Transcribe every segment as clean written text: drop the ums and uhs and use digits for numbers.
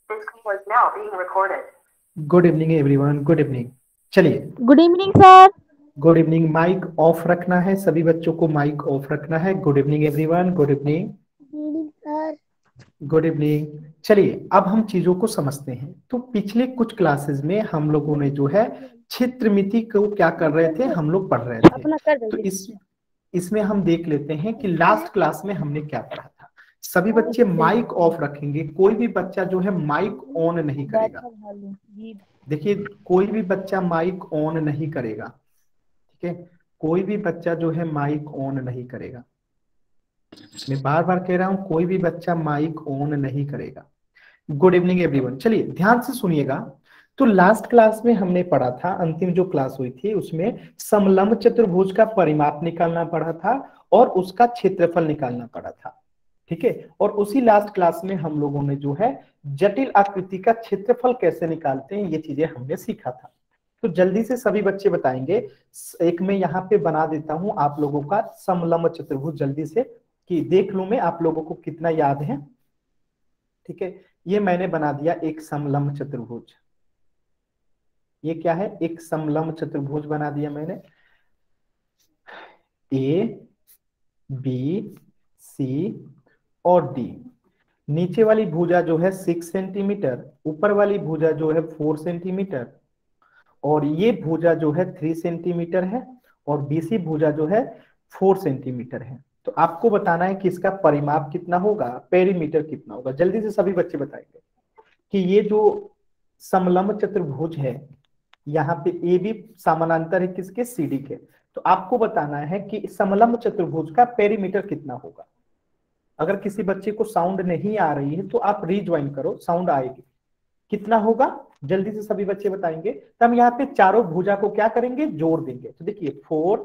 This call is now being recorded. Good evening everyone, good evening. चलिए, good evening sir. Good evening. Mic off रखना है, सभी बच्चों को माइक ऑफ रखना है। Good evening everyone, good evening, sir good evening. चलिए, अब हम चीजों को समझते हैं। तो पिछले कुछ क्लासेस में हम लोगों ने जो है क्षेत्रमिति को क्या कर रहे थे, हम लोग पढ़ रहे थे। अपना कर तो दीजिए। इसमें हम देख लेते हैं कि लास्ट क्लास में हमने क्या पढ़ा था। सभी बच्चे माइक ऑफ रखेंगे, कोई भी बच्चा जो है माइक ऑन नहीं करेगा। देखिए, कोई भी बच्चा माइक ऑन नहीं करेगा, ठीक है। कोई भी बच्चा जो है माइक ऑन नहीं करेगा। मैं बार बार कह रहा हूं, कोई भी बच्चा माइक ऑन नहीं करेगा। Good evening everyone. चलिए ध्यान से सुनिएगा। तो लास्ट क्लास में हमने पढ़ा था, अंतिम जो क्लास हुई थी उसमें समलंब चतुर्भुज का परिमाप निकालना पड़ा था और उसका क्षेत्रफल निकालना पड़ा था, ठीक है। और उसी लास्ट क्लास में हम लोगों ने जो है जटिल आकृति का क्षेत्रफल कैसे निकालते हैं ये चीजें हमने सीखा था। तो जल्दी से सभी बच्चे बताएंगे। एक मैं यहाँ पे बना देता हूं आप लोगों का समलंब चतुर्भुज, जल्दी से कि देख लूं मैं आप लोगों को कितना याद है, ठीक है। ये मैंने बना दिया एक समलंब चतुर्भुज। ये क्या है, एक समलंब चतुर्भुज बना दिया मैंने। ए, बी, सी और डी। नीचे वाली भुजा जो है 6 सेंटीमीटर, ऊपर वाली भुजा जो है 4 सेंटीमीटर, और ये भुजा जो है 3 सेंटीमीटर है, और बीसी भुजा जो है 4 सेंटीमीटर है। तो आपको बताना है कि इसका परिमाप कितना होगा, पेरीमीटर कितना होगा। जल्दी से सभी बच्चे बताएंगे कि ये जो समलंब चतुर्भुज है, यहाँ पे ए बी समानांतर है किसके, सीडी के। तो आपको बताना है कि समलंब चतुर्भुज का पेरीमीटर कितना होगा। अगर किसी बच्चे को साउंड नहीं आ रही है तो आप रीज्वाइन करो, साउंड आएगी। कितना होगा जल्दी से सभी बच्चे बताएंगे। तो हम यहाँ पे चारों भुजा को क्या करेंगे, जोड़ देंगे। तो देखिए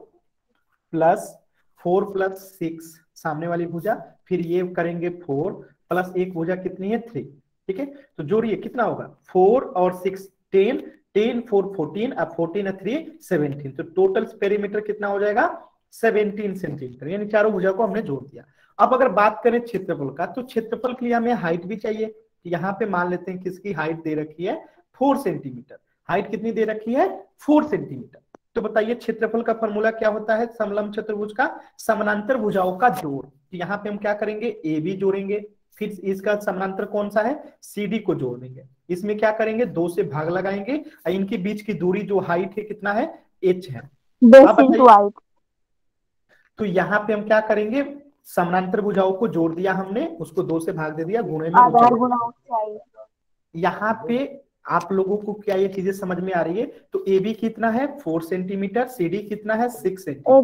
4 प्लस 6 सामने वाली भुजा, फिर ये करेंगे 4 प्लस एक भुजा कितनी है 3, ठीक है। तो जोड़िए कितना होगा, 4 और 6 10, 10 4 14, अब 14 और 3 17। तो टोटल पेरीमीटर कितना हो जाएगा 17 सेंटीमीटर, यानी चारों भुजा को हमने जोड़ दिया। अब अगर बात करें क्षेत्रफल का, तो क्षेत्रफल के लिए हमें हाइट भी चाहिए। यहाँ पे मान लेते हैं किसकी हाइट दे रखी है 4 सेंटीमीटर। हाइट कितनी दे रखी है 4 सेंटीमीटर। तो बताइए क्षेत्रफल का फॉर्मूला क्या होता है समलंब चतुर्भुज का, समानांतर भुजाओं का जोड़। तो यहाँ पे हम क्या करेंगे, ए बी जोड़ेंगे, फिर इसका समानांतर कौन सा है सी डी को जोड़ देंगे। इसमें क्या करेंगे 2 से भाग लगाएंगे, इनके बीच की दूरी जो हाइट है कितना है h है। तो यहाँ पे हम क्या करेंगे, समानांतर भुजाओं को जोड़ दिया हमने, उसको 2 से भाग दे दिया, गुणे में ऊंचाई। यहाँ पे आप लोगों को क्या ये चीजें समझ में आ रही है। तो ए बी कितना है 4 सेंटीमीटर, सी डी कितना है 6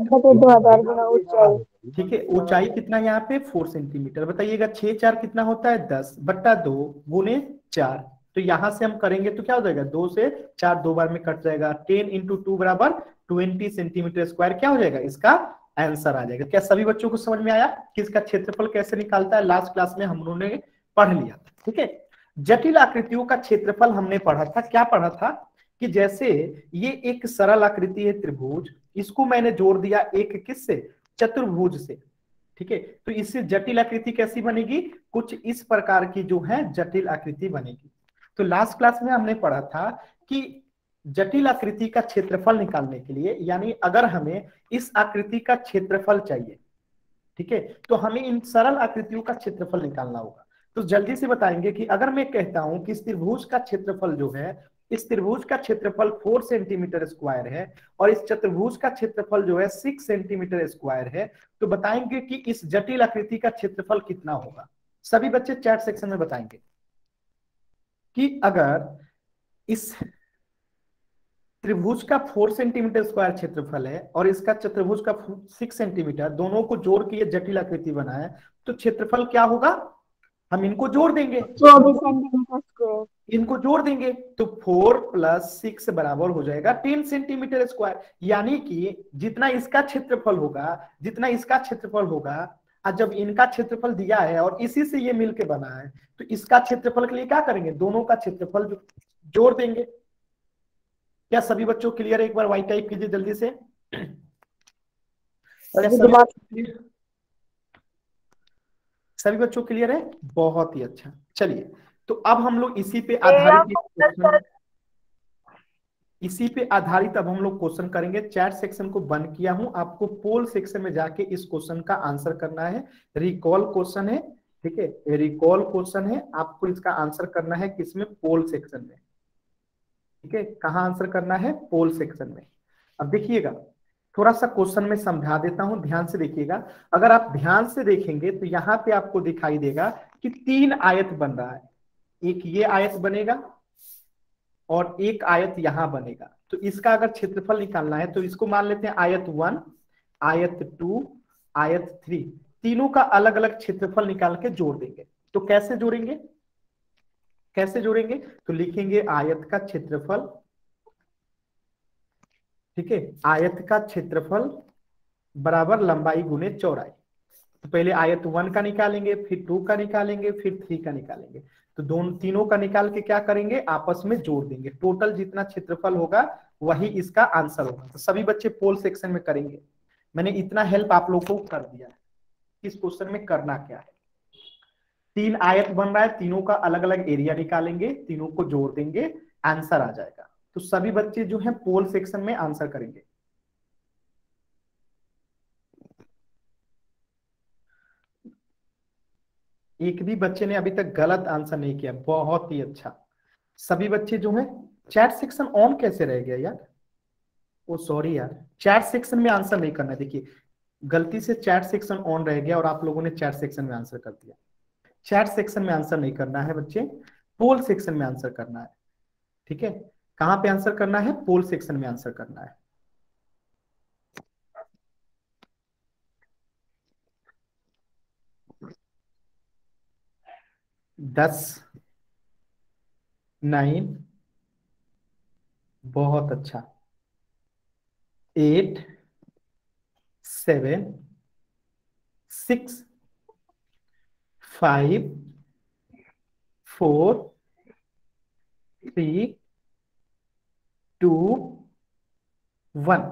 सेंटीमीटर, ठीक है। ऊंचाई कितना है यहाँ पे 4 सेंटीमीटर। बताइएगा 6 4 कितना होता है 10/2 गुणे 4। तो यहाँ से हम करेंगे तो क्या हो जाएगा, 2 से 4 दो बार में कट जाएगा, 10 × 2 बराबर 20 सेंटीमीटर स्क्वायर क्या हो जाएगा, इसका आंसर आ जाएगा। क्या सभी बच्चों को समझ में आया कि इसका क्षेत्रफल कैसे निकालता है, लास्ट क्लास में हम लोगों ने पढ़ लिया था, ठीक है। जटिल आकृतियों का क्षेत्रफल हमने पढ़ा था, क्या पढ़ा था कि जैसे ये एक सरल आकृति है त्रिभुज, इसको मैंने जोड़ दिया एक किससे, चतुर्भुज से, ठीक है। तो इससे जटिल आकृति कैसी बनेगी, कुछ इस प्रकार की जो है जटिल आकृति बनेगी। तो लास्ट क्लास में हमने पढ़ा था कि जटिल आकृति का क्षेत्रफल निकालने के लिए, यानी अगर हमें इस आकृति का क्षेत्रफल चाहिए, ठीक है, तो हमें इन सरल आकृतियों का क्षेत्रफल निकालना होगा। तो जल्दी से बताएंगे कि अगर मैं कहता हूं कि इस त्रिभुज का क्षेत्रफल जो है, इस त्रिभुज का क्षेत्रफल 4 सेंटीमीटर स्क्वायर है और इस चतुर्भुज का क्षेत्रफल जो है 6 सेंटीमीटर स्क्वायर है, तो बताएंगे कि इस जटिल आकृति का क्षेत्रफल कितना होगा। सभी बच्चे चैट सेक्शन में बताएंगे कि अगर इस त्रिभुज का 4 सेंटीमीटर स्क्वायर क्षेत्रफल है और इसका चतुर्भुज का 6 सेंटीमीटर, दोनों को जोड़ के ये जटिल आकृति बना है, तो क्षेत्रफल क्या होगा, हम इनको जोड़ देंगे 24 सेंटीमीटर स्क्वायर, इनको जोड़ देंगे तो 4 + 6 बराबर हो जाएगा 10 सेंटीमीटर स्क्वायर। यानी कि जितना इसका क्षेत्रफल होगा, जितना इसका क्षेत्रफल होगा, और जब इनका क्षेत्रफल दिया है और इसी से ये मिलके बना है, तो इसका क्षेत्रफल के लिए क्या करेंगे, दोनों का क्षेत्रफल जोड़ देंगे। क्या सभी बच्चों क्लियर है, एक बार वाई टाइप कीजिए जल्दी से। सभी बच्चों क्लियर है, बहुत ही अच्छा। चलिए, तो अब हम लोग इसी पे आधारित अब हम लोग क्वेश्चन करेंगे। चैट सेक्शन को बंद किया हूं, आपको पोल सेक्शन में जाके इस क्वेश्चन का आंसर करना है। रिकॉल क्वेश्चन है, ठीक है, रिकॉल क्वेश्चन है, आपको इसका आंसर करना है किसमें? पोल सेक्शन में, ठीक है। कहाँ आंसर करना है? पोल सेक्शन में। अब देखिएगा, थोड़ा सा क्वेश्चन में समझा देता हूं, ध्यान से देखिएगा। अगर आप ध्यान से देखेंगे तो यहाँ पे आपको दिखाई देगा कि 3 आयत बन रहा है। एक ये आयत बनेगा और एक आयत यहां बनेगा। तो इसका अगर क्षेत्रफल निकालना है तो इसको मान लेते हैं आयत 1, आयत 2, आयत 3, तीनों का अलग अलग क्षेत्रफल निकाल के जोड़ देंगे। तो कैसे जोड़ेंगे? तो लिखेंगे आयत का क्षेत्रफल, ठीक है, आयत का क्षेत्रफल बराबर लंबाई गुने चौड़ाई। तो पहले आयत 1 का निकालेंगे, फिर 2 का निकालेंगे, फिर 3 का निकालेंगे। तो दोनों तीनों का निकाल के क्या करेंगे? आपस में जोड़ देंगे। टोटल जितना क्षेत्रफल होगा वही इसका आंसर होगा। तो सभी बच्चे पोल सेक्शन में करेंगे। मैंने इतना हेल्प आप लोगों को कर दिया है। इस क्वेश्चन में करना क्या है? 3 आयत बन रहा है, तीनों का अलग अलग एरिया निकालेंगे, तीनों को जोड़ देंगे, आंसर आ जाएगा। तो सभी बच्चे जो है पोल सेक्शन में आंसर करेंगे। एक भी बच्चे ने अभी तक गलत आंसर नहीं किया, बहुत ही अच्छा। सभी बच्चे जो हैं, चैट सेक्शन ऑन कैसे रह गया यार? ओ सॉरी यार, चैट सेक्शन में आंसर नहीं करना है। देखिए, गलती से चैट सेक्शन ऑन रह गया और आप लोगों ने चैट सेक्शन में आंसर कर दिया। चैट सेक्शन में आंसर नहीं करना है बच्चे, पोल सेक्शन में आंसर करना है, ठीक है। कहां पे आंसर करना है? पोल सेक्शन में आंसर करना है। दस, 9, बहुत अच्छा, 8, 7, 6, 5, 4, 3, 2, 1।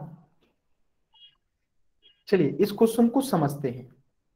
चलिए इस क्वेश्चन को समझते हैं।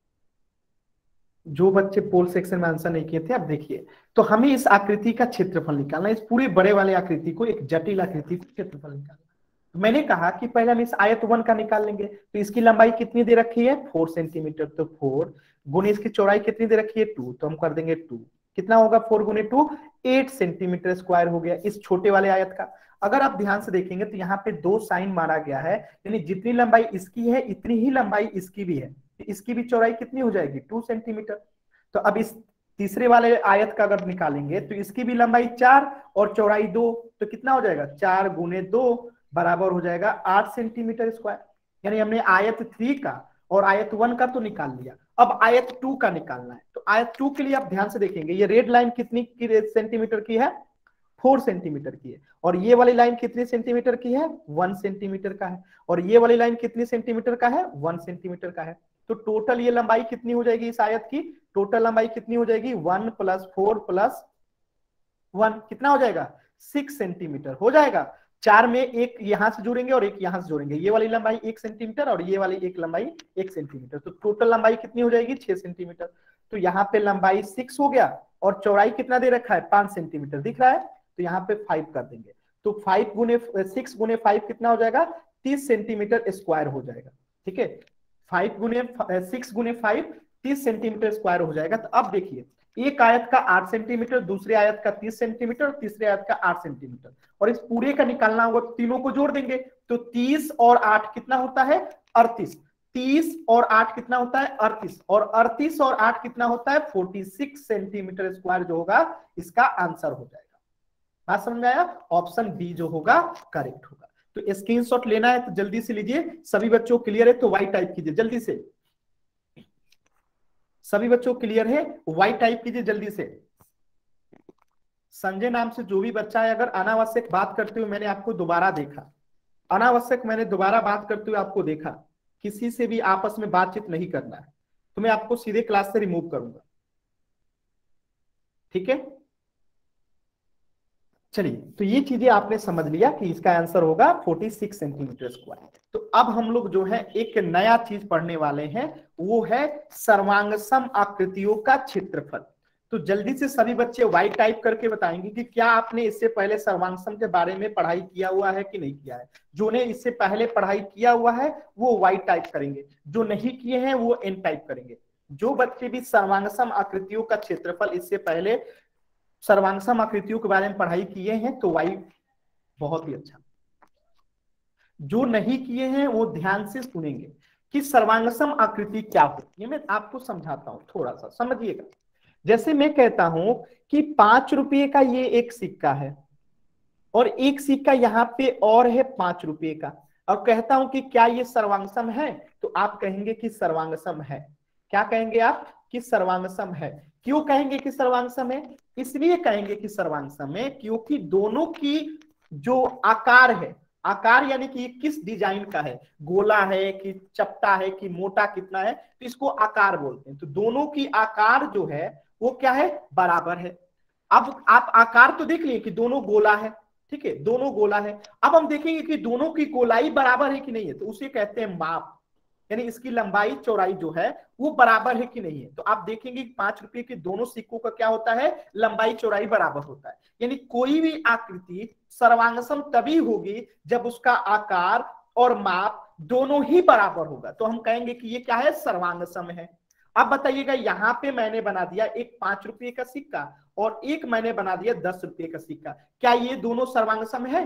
जो बच्चे पोल सेक्शन में आंसर नहीं किए थे, अब देखिए, तो हमें इस आकृति का क्षेत्रफल निकालना है। इस पूरे बड़े वाले आकृति को, एक जटिल आकृति का क्षेत्रफल निकालना। तो मैंने कहा कि पहले हम इस आयत 1 का निकाल लेंगे। तो इसकी लंबाई कितनी दे रखी है? 4 सेंटीमीटर। तो 4 गुने इसकी चौड़ाई कितनी दे रखी है? 2। तो हम कर देंगे 2। कितना होगा? 4 गुने 2, 8 सेंटीमीटर स्क्वायर हो गया इस छोटे वाले आयत का। अगर आप ध्यान से देखेंगे तो यहाँ पे 2 साइन मारा गया है, यानी जितनी लंबाई इसकी है इतनी ही लंबाई इसकी भी है। इसकी भी चौड़ाई कितनी हो जाएगी? 2 सेंटीमीटर। तो अब इस तीसरे वाले आयत का अगर निकालेंगे तो इसकी भी लंबाई 4 और चौड़ाई 2। तो कितना हो जाएगा? 4 गुने 2 बराबर हो जाएगा 8 सेंटीमीटर स्क्वायर। यानी हमने आयत 3 का और आयत 1 का तो निकाल लिया, अब आयत 2 का निकालना है। तो आयत 2 के लिए आप ध्यान से देखेंगे, ये रेड लाइन कितनी सेंटीमीटर की है? 4 सेंटीमीटर की है। और ये वाली लाइन कितनी सेंटीमीटर की है? 1 सेंटीमीटर का है। और ये वाली लाइन कितनी सेंटीमीटर का है? 1 सेंटीमीटर का है। तो टोटल ये लंबाई कितनी हो जाएगी इस आयत की? टोटल लंबाई कितनी हो जाएगी? 1 + 4 + 1 कितना हो जाएगा? 6 सेंटीमीटर हो जाएगा। 4 में एक यहां से जोड़ेंगे और एक यहां से जोड़ेंगे, ये वाली लंबाई 1 सेंटीमीटर और ये वाली एक लंबाई 1 सेंटीमीटर। तो टोटल लंबाई कितनी हो जाएगी? 6 सेंटीमीटर। तो यहाँ पे लंबाई 6 हो गया और चौड़ाई कितना दे रखा है? 5 सेंटीमीटर दिख रहा है। तो यहाँ पे 5 कर देंगे। तो 5 गुने 6 गुने 5 कितना हो जाएगा? 30 सेंटीमीटर स्क्वायर हो जाएगा, ठीक है। 6 गुने 5 30 सेंटीमीटर स्क्वायर हो जाएगा। तो अब देखिए, एक आयत का 8 सेंटीमीटर, दूसरे आयत का 30 सेंटीमीटर और तीसरे आयत का 8 सेंटीमीटर, और इस पूरे का निकालना होगा तो तीनों को जोड़ देंगे। तो 30 और 8 कितना होता है? 38। 30 और 8 कितना होता है? 38। और 38 और 8 कितना होता है? 46 सेंटीमीटर स्क्वायर जो होगा इसका आंसर हो जाएगा। बात समझ में आया? ऑप्शन बी जो होगा करेक्ट होगा। तो स्क्रीनशॉट लेना है तो जल्दी से लीजिए। सभी बच्चों क्लियर है तो वाई टाइप कीजिए जल्दी से। सभी बच्चों क्लियर है? वाई टाइप कीजिए जल्दी से। संजय नाम से जो भी बच्चा है, अगर अनावश्यक बात करते हुए मैंने आपको दोबारा देखा, अनावश्यक मैंने दोबारा बात करते हुए आपको देखा, किसी से भी आपस में बातचीत नहीं करना है, तो मैं आपको सीधे क्लास से रिमूव करूंगा, ठीक है। चलिए, तो ये चीजें आपने समझ लिया कि इसका आंसर होगा 46 सेंटीमीटर स्क्वायर। तो अब हम लोग जो है एक नया चीज पढ़ने वाले हैं, वो है सर्वांगसम आकृतियों का क्षेत्रफल। तो जल्दी से सभी बच्चे वाई टाइप करके बताएंगे कि क्या आपने इससे पहले सर्वांगसम के बारे में पढ़ाई किया हुआ है कि नहीं किया है। जो ने इससे पहले पढ़ाई किया हुआ है वो वाई टाइप करेंगे, जो नहीं किए हैं वो एन टाइप करेंगे। जो बच्चे भी सर्वांगसम आकृतियों का क्षेत्रफल इससे पहले सर्वांगसम आकृतियों के बारे में पढ़ाई किए हैं तो वाई, बहुत ही अच्छा। जो नहीं किए हैं वो ध्यान से सुनेंगे कि सर्वांगसम आकृति क्या होती है। मैं आपको समझाता हूं, थोड़ा सा समझिएगा। जैसे मैं कहता हूं कि 5 रुपये का ये एक सिक्का है और एक सिक्का यहाँ पे और है 5 रुपये का, और कहता हूं कि क्या ये सर्वांगसम है, तो आप कहेंगे कि सर्वांगसम है। क्या कहेंगे आप? कि सर्वांगसम है। क्यों कहेंगे कि सर्वांगसम है? इसलिए कहेंगे कि सर्वांगसम है क्योंकि दोनों की जो आकार है, आकार यानी कि किस डिजाइन का है, गोला है कि चपटा है कि मोटा कितना है, तो इसको आकार बोलते हैं। तो दोनों की आकार जो है वो क्या है? बराबर है। अब आप आकार तो देख लिए कि दोनों गोला है, ठीक है, दोनों गोला है। अब हम देखेंगे कि दोनों की गोलाई बराबर है कि नहीं है, तो उसे कहते हैं माप, यानी इसकी लंबाई चौड़ाई जो है वो बराबर है कि नहीं है। तो आप देखेंगे कि 5 रुपये के दोनों सिक्कों का क्या होता है? लंबाई चौड़ाई बराबर होता है। यानी कोई भी आकृति सर्वांगसम तभी होगी जब उसका आकार और माप दोनों ही बराबर होगा, तो हम कहेंगे कि ये क्या है? सर्वांगसम है। अब बताइएगा, यहां पे मैंने बना दिया एक 5 रुपये का सिक्का और एक मैंने बना दिया 10 रुपये का सिक्का, क्या ये दोनों सर्वांगसम है?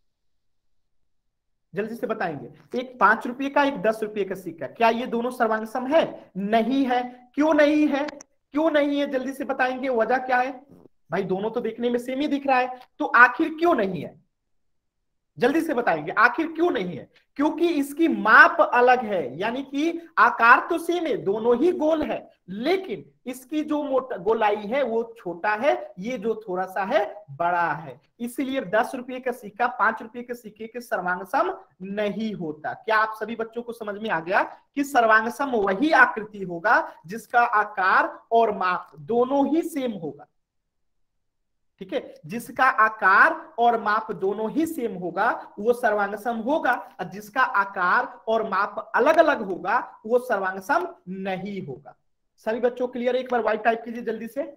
जल्दी से बताएंगे। एक 5 रुपये का, एक 10 रुपये का सिक्का, क्या ये दोनों सर्वांगसम है? नहीं है। क्यों नहीं है? क्यों नहीं है? जल्दी से बताएंगे, वजह क्या है? भाई दोनों तो देखने में सेम ही दिख रहा है, तो आखिर क्यों नहीं है? जल्दी से बताएंगे आखिर क्यों नहीं है? क्योंकि इसकी माप अलग है, यानी कि आकार तो सेम है, दोनों ही गोल है, लेकिन इसकी जो गोलाई है वो छोटा है, ये जो थोड़ा सा है बड़ा है। इसलिए 10 रुपये का सिक्का 5 रुपये के सिक्के के सर्वांगसम नहीं होता। क्या आप सभी बच्चों को समझ में आ गया कि सर्वांगसम वही आकृति होगा जिसका आकार और माप दोनों ही सेम होगा? ठीक है, जिसका आकार और माप दोनों ही सेम होगा वो सर्वांगसम होगा, और जिसका आकार और माप अलग अलग होगा वो सर्वांगसम नहीं होगा। सभी बच्चों क्लियर? एक बार वाइट टाइप कीजिए जल्दी से।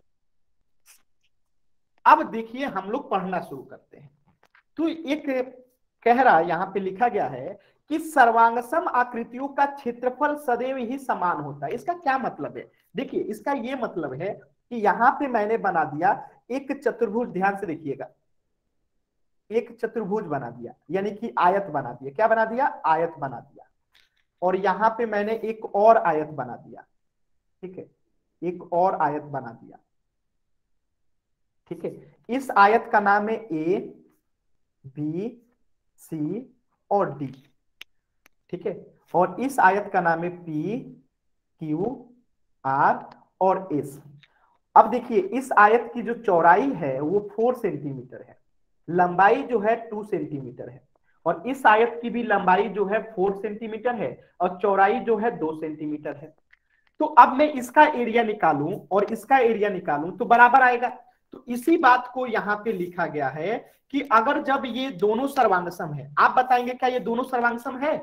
अब देखिए हम लोग पढ़ना शुरू करते हैं। तो एक कह रहा, यहां पे लिखा गया है कि सर्वांगसम आकृतियों का क्षेत्रफल सदैव ही समान होता है। इसका क्या मतलब है? देखिए इसका ये मतलब है कि यहां पे मैंने बना दिया एक चतुर्भुज, ध्यान से देखिएगा, एक चतुर्भुज बना दिया, यानी कि आयत बना दिया। क्या बना दिया? आयत बना दिया। और यहां पे मैंने एक और आयत बना दिया, ठीक है, एक और आयत बना दिया, ठीक है। इस आयत का नाम है ए, बी, सी और डी, ठीक है। और इस आयत का नाम है पी, क्यू, आर और एस। अब देखिए इस आयत की जो चौड़ाई है वो 4 सेंटीमीटर है, लंबाई जो है 2 सेंटीमीटर है, और इस आयत की भी लंबाई जो है 4 सेंटीमीटर है और चौड़ाई जो है 2 सेंटीमीटर है। तो अब मैं इसका एरिया निकालूं और इसका एरिया निकालूं तो बराबर आएगा। तो इसी बात को यहां पे लिखा गया है कि अगर जब ये दोनों सर्वांगसम है, आप बताएंगे क्या ये दोनों सर्वांगसम है?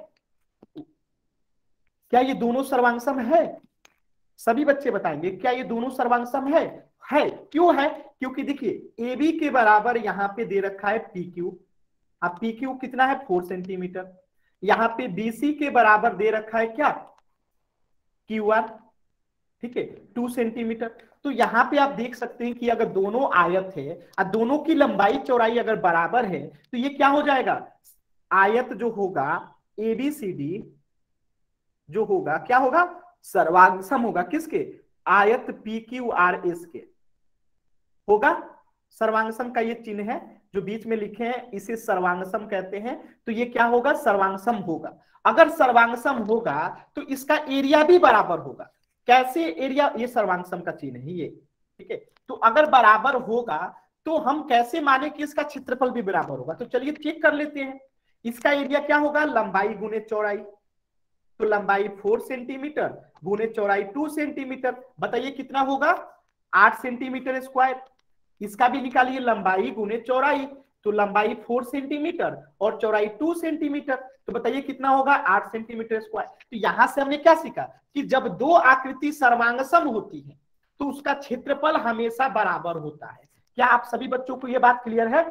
क्या ये दोनों सर्वांगसम है? सभी बच्चे बताएंगे क्या ये दोनों सर्वांगसम है? है। क्यों है? क्योंकि देखिए ए बी के बराबर यहां पे दे रखा है पी क्यू। अब पी क्यू कितना है? 4 सेंटीमीटर। यहां पे बी सी के बराबर दे रखा है क्या? क्यू आर, ठीक है, 2 सेंटीमीटर। तो यहां पे आप देख सकते हैं कि अगर दोनों आयत है और दोनों की लंबाई चौड़ाई अगर बराबर है तो ये क्या हो जाएगा? आयत जो होगा एबीसीडी जो होगा क्या होगा? सर्वांगसम होगा। किसके? आयत पी क्यू आर एस के होगा। सर्वांगसम का ये चिन्ह है जो बीच में लिखे हैं, इसे सर्वांगसम कहते हैं। तो ये क्या होगा? सर्वांगसम होगा। अगर सर्वांगसम होगा तो इसका एरिया भी बराबर होगा। कैसे एरिया? ये सर्वांगसम का चिन्ह है ये, ठीक है। तो अगर बराबर होगा तो हम कैसे माने कि इसका क्षेत्रफल भी बराबर होगा? तो चलिए चेक कर लेते हैं। इसका एरिया क्या होगा? लंबाई गुने चौड़ाई। तो लंबाई 4 सेंटीमीटर गुने चौड़ाई 2 सेंटीमीटर, बताइए कितना होगा? 8 सेंटीमीटर स्क्वायर। इसका भी निकालिए, लंबाई गुने चौड़ाई, तो लंबाई 4 सेंटीमीटर और चौड़ाई 2 सेंटीमीटर, तो बताइए कितना होगा? 8 सेंटीमीटर स्क्वायर। तो यहां से हमने क्या सीखा कि जब दो आकृति सर्वांगसम होती है तो उसका क्षेत्रफल हमेशा बराबर होता है। क्या आप सभी बच्चों को यह बात क्लियर है?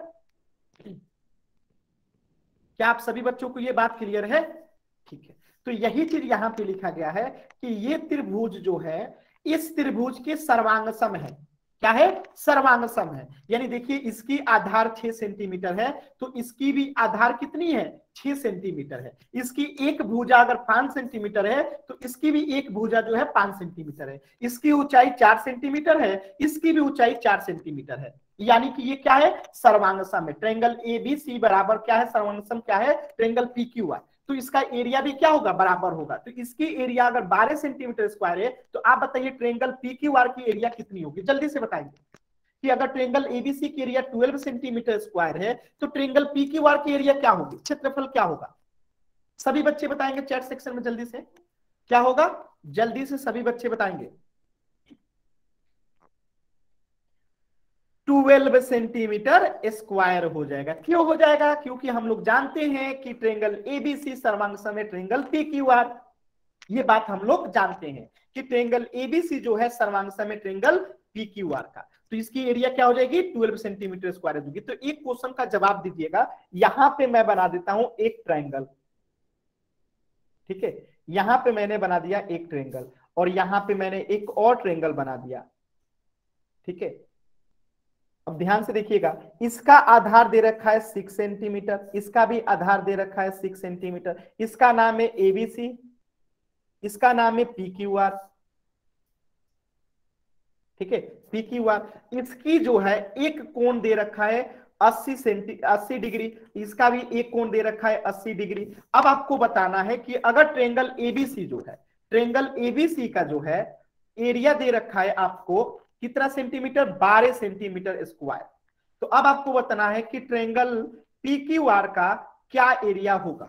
क्या आप सभी बच्चों को यह बात क्लियर है? ठीक है, तो यही चीज यहां पे लिखा गया है कि ये त्रिभुज जो है इस त्रिभुज के सर्वांग सम है। क्या है? सर्वांग सम है। यानी देखिए इसकी आधार 6 सेंटीमीटर है, तो इसकी भी आधार कितनी है? 6 सेंटीमीटर है। इसकी एक भुजा अगर 5 सेंटीमीटर है तो इसकी भी एक भुजा जो है 5 सेंटीमीटर है। इसकी ऊंचाई 4 सेंटीमीटर है, इसकी भी ऊंचाई 4 सेंटीमीटर है। यानी कि ये क्या है? सर्वांग सम है। ट्रायंगल एबीसी बराबर क्या है? सर्वांग सम क्या है? Triangle PQR. तो इसका एरिया भी क्या होगा? बराबर होगा। तो इसकी एरिया अगर 12 सेंटीमीटर स्क्वायर है तो आप बताइए ट्रायंगल पीक्यूआर की एरिया कितनी होगी? जल्दी से बताएंगे कि अगर ट्रायंगल एबीसी की एरिया 12 सेंटीमीटर स्क्वायर है तो ट्रायंगल पीक्यूआर की एरिया क्या होगी? क्षेत्रफल क्या होगा? सभी बच्चे बताएंगे चैट सेक्शन में जल्दी से, क्या होगा? जल्दी से सभी बच्चे बताएंगे। 12 सेंटीमीटर स्क्वायर हो जाएगा। क्यों हो जाएगा? क्योंकि हम लोग जानते हैं कि ट्रायंगल एबीसी सर्वांग सम है ट्रायंगल पीक्यूआर। ये बात हम लोग जानते हैं कि ट्रायंगल एबीसी जो है सर्वांग सम है ट्रायंगल पीक्यूआर का। तो इसकी एरिया क्या हो जाएगी? 12 सेंटीमीटर स्क्वायर होगी। तो एक क्वेश्चन का जवाब दीजिएगा। यहां पे मैं बना देता हूं एक ट्रायंगल, ठीक है, यहां पे मैंने बना दिया एक ट्रायंगल और यहां पे मैंने एक और ट्रायंगल बना दिया, ठीक है। अब ध्यान से देखिएगा, इसका आधार दे रखा है 6 सेंटीमीटर, इसका भी आधार दे रखा है 6 सेंटीमीटर। इसका नाम है एबीसी, इसका नाम है पीक्यूआर, ठीक है, पीक्यूआर। इसकी जो है एक कोण दे रखा है 80 डिग्री, इसका भी एक कोण दे रखा है 80 डिग्री। अब आपको बताना है कि अगर ट्रायंगल एबीसी जो है, ट्रायंगल एबीसी का जो है एरिया दे रखा है आपको कितना सेंटीमीटर? 12 centimetre square. तो अब आपको बताना है कि ट्रायंगल पीक्यूआर का क्या एरिया होगा?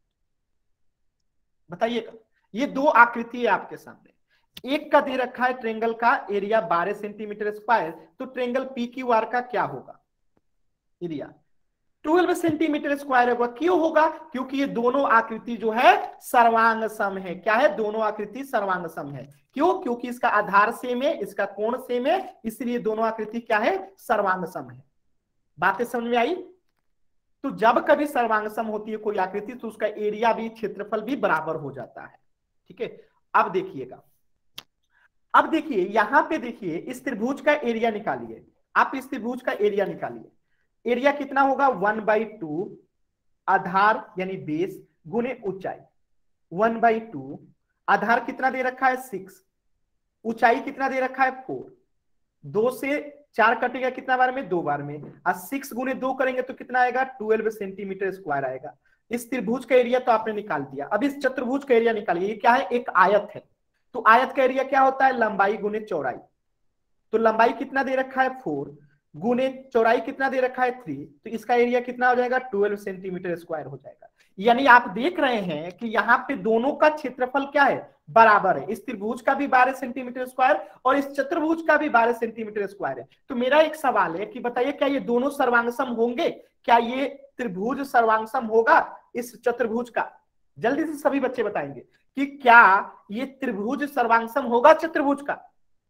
बताइएगा। ये दो आकृति है आपके सामने, एक का दे रखा है ट्रायंगल का एरिया 12 सेंटीमीटर स्क्वायर, तो ट्रायंगल पीक्यूआर का क्या होगा एरिया? 12 सेंटीमीटर स्क्वायर होगा। क्यों होगा? क्योंकि ये दोनों आकृति जो है सर्वांग सम है। क्या है? दोनों आकृति सर्वांग सम है। क्यों? क्योंकि इसका आधार सेम है, इसका कोण सेम है, इसलिए दोनों आकृति क्या है? सर्वांग सम है। बातें समझ में आई? तो जब कभी सर्वांग सम होती है कोई आकृति तो उसका एरिया भी, क्षेत्रफल भी बराबर हो जाता है, ठीक है। अब देखिएगा, अब देखिए यहां पे देखिए इस त्रिभुज का एरिया निकालिए। आप इस त्रिभुज का एरिया निकालिए। एरिया कितना होगा? 1/2 आधार यानी बेस गुने ऊंचाई। 1/2 आधार कितना दे रखा है? 6, ऊंचाई कितना दे रखा है? 4। 2 से 4 कटेगा कितना बार में? 2 बार में। और 6 गुने 2 करेंगे तो कितना आएगा? 12 सेंटीमीटर स्क्वायर आएगा। इस त्रिभुज का एरिया तो आपने निकाल दिया। अब इस चतुर्भुज का एरिया निकालिए। ये क्या है? एक आयत है। तो आयत का एरिया क्या होता है? लंबाई गुने चौड़ाई। तो लंबाई कितना दे रखा है? 4 गुने चौड़ाई कितना दे रखा है? 3। तो इसका एरिया कितना हो जाएगा? 12 सेंटीमीटर स्क्वायर हो जाएगा। यानी आप देख रहे हैं कि यहाँ पे दोनों का क्षेत्रफल क्या है? बराबर है। इस त्रिभुज का भी 12 सेंटीमीटर स्क्वायर और इस चतुर्भुज का भी 12 सेंटीमीटर स्क्वायर है। तो मेरा एक सवाल है कि बताइए क्या ये दोनों सर्वांगसम होंगे? क्या ये त्रिभुज सर्वांगसम होगा इस चतुर्भुज का? जल्दी से सभी बच्चे बताएंगे कि क्या ये त्रिभुज सर्वांगसम होगा चतुर्भुज का?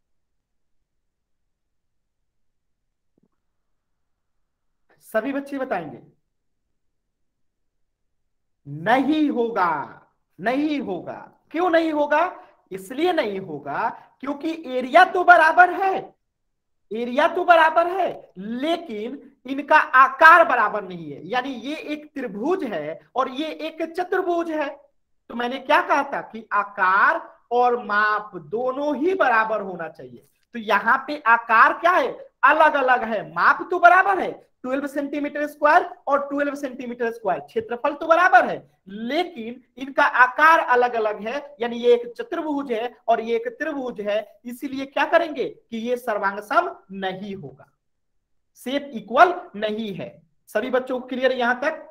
सभी बच्चे बताएंगे। नहीं होगा, नहीं होगा। क्यों नहीं होगा? इसलिए नहीं होगा क्योंकि एरिया तो बराबर है, एरिया तो बराबर है, लेकिन इनका आकार बराबर नहीं है। यानी ये एक त्रिभुज है और ये एक चतुर्भुज है। तो मैंने क्या कहा था कि आकार और माप दोनों ही बराबर होना चाहिए। तो यहां पे आकार क्या है? अलग अलग है, माप तो बराबर है, 12 सेंटीमीटर स्क्वायर और 12 सेंटीमीटर स्क्वायर। क्षेत्रफल तो बराबर है लेकिन इनका आकार अलग अलग है। यानी ये एक चतुर्भुज है और ये एक त्रिभुज है, इसीलिए क्या करेंगे कि ये सर्वांगसम नहीं होगा, शेप इक्वल नहीं है। सभी बच्चों को क्लियर है? यहां तक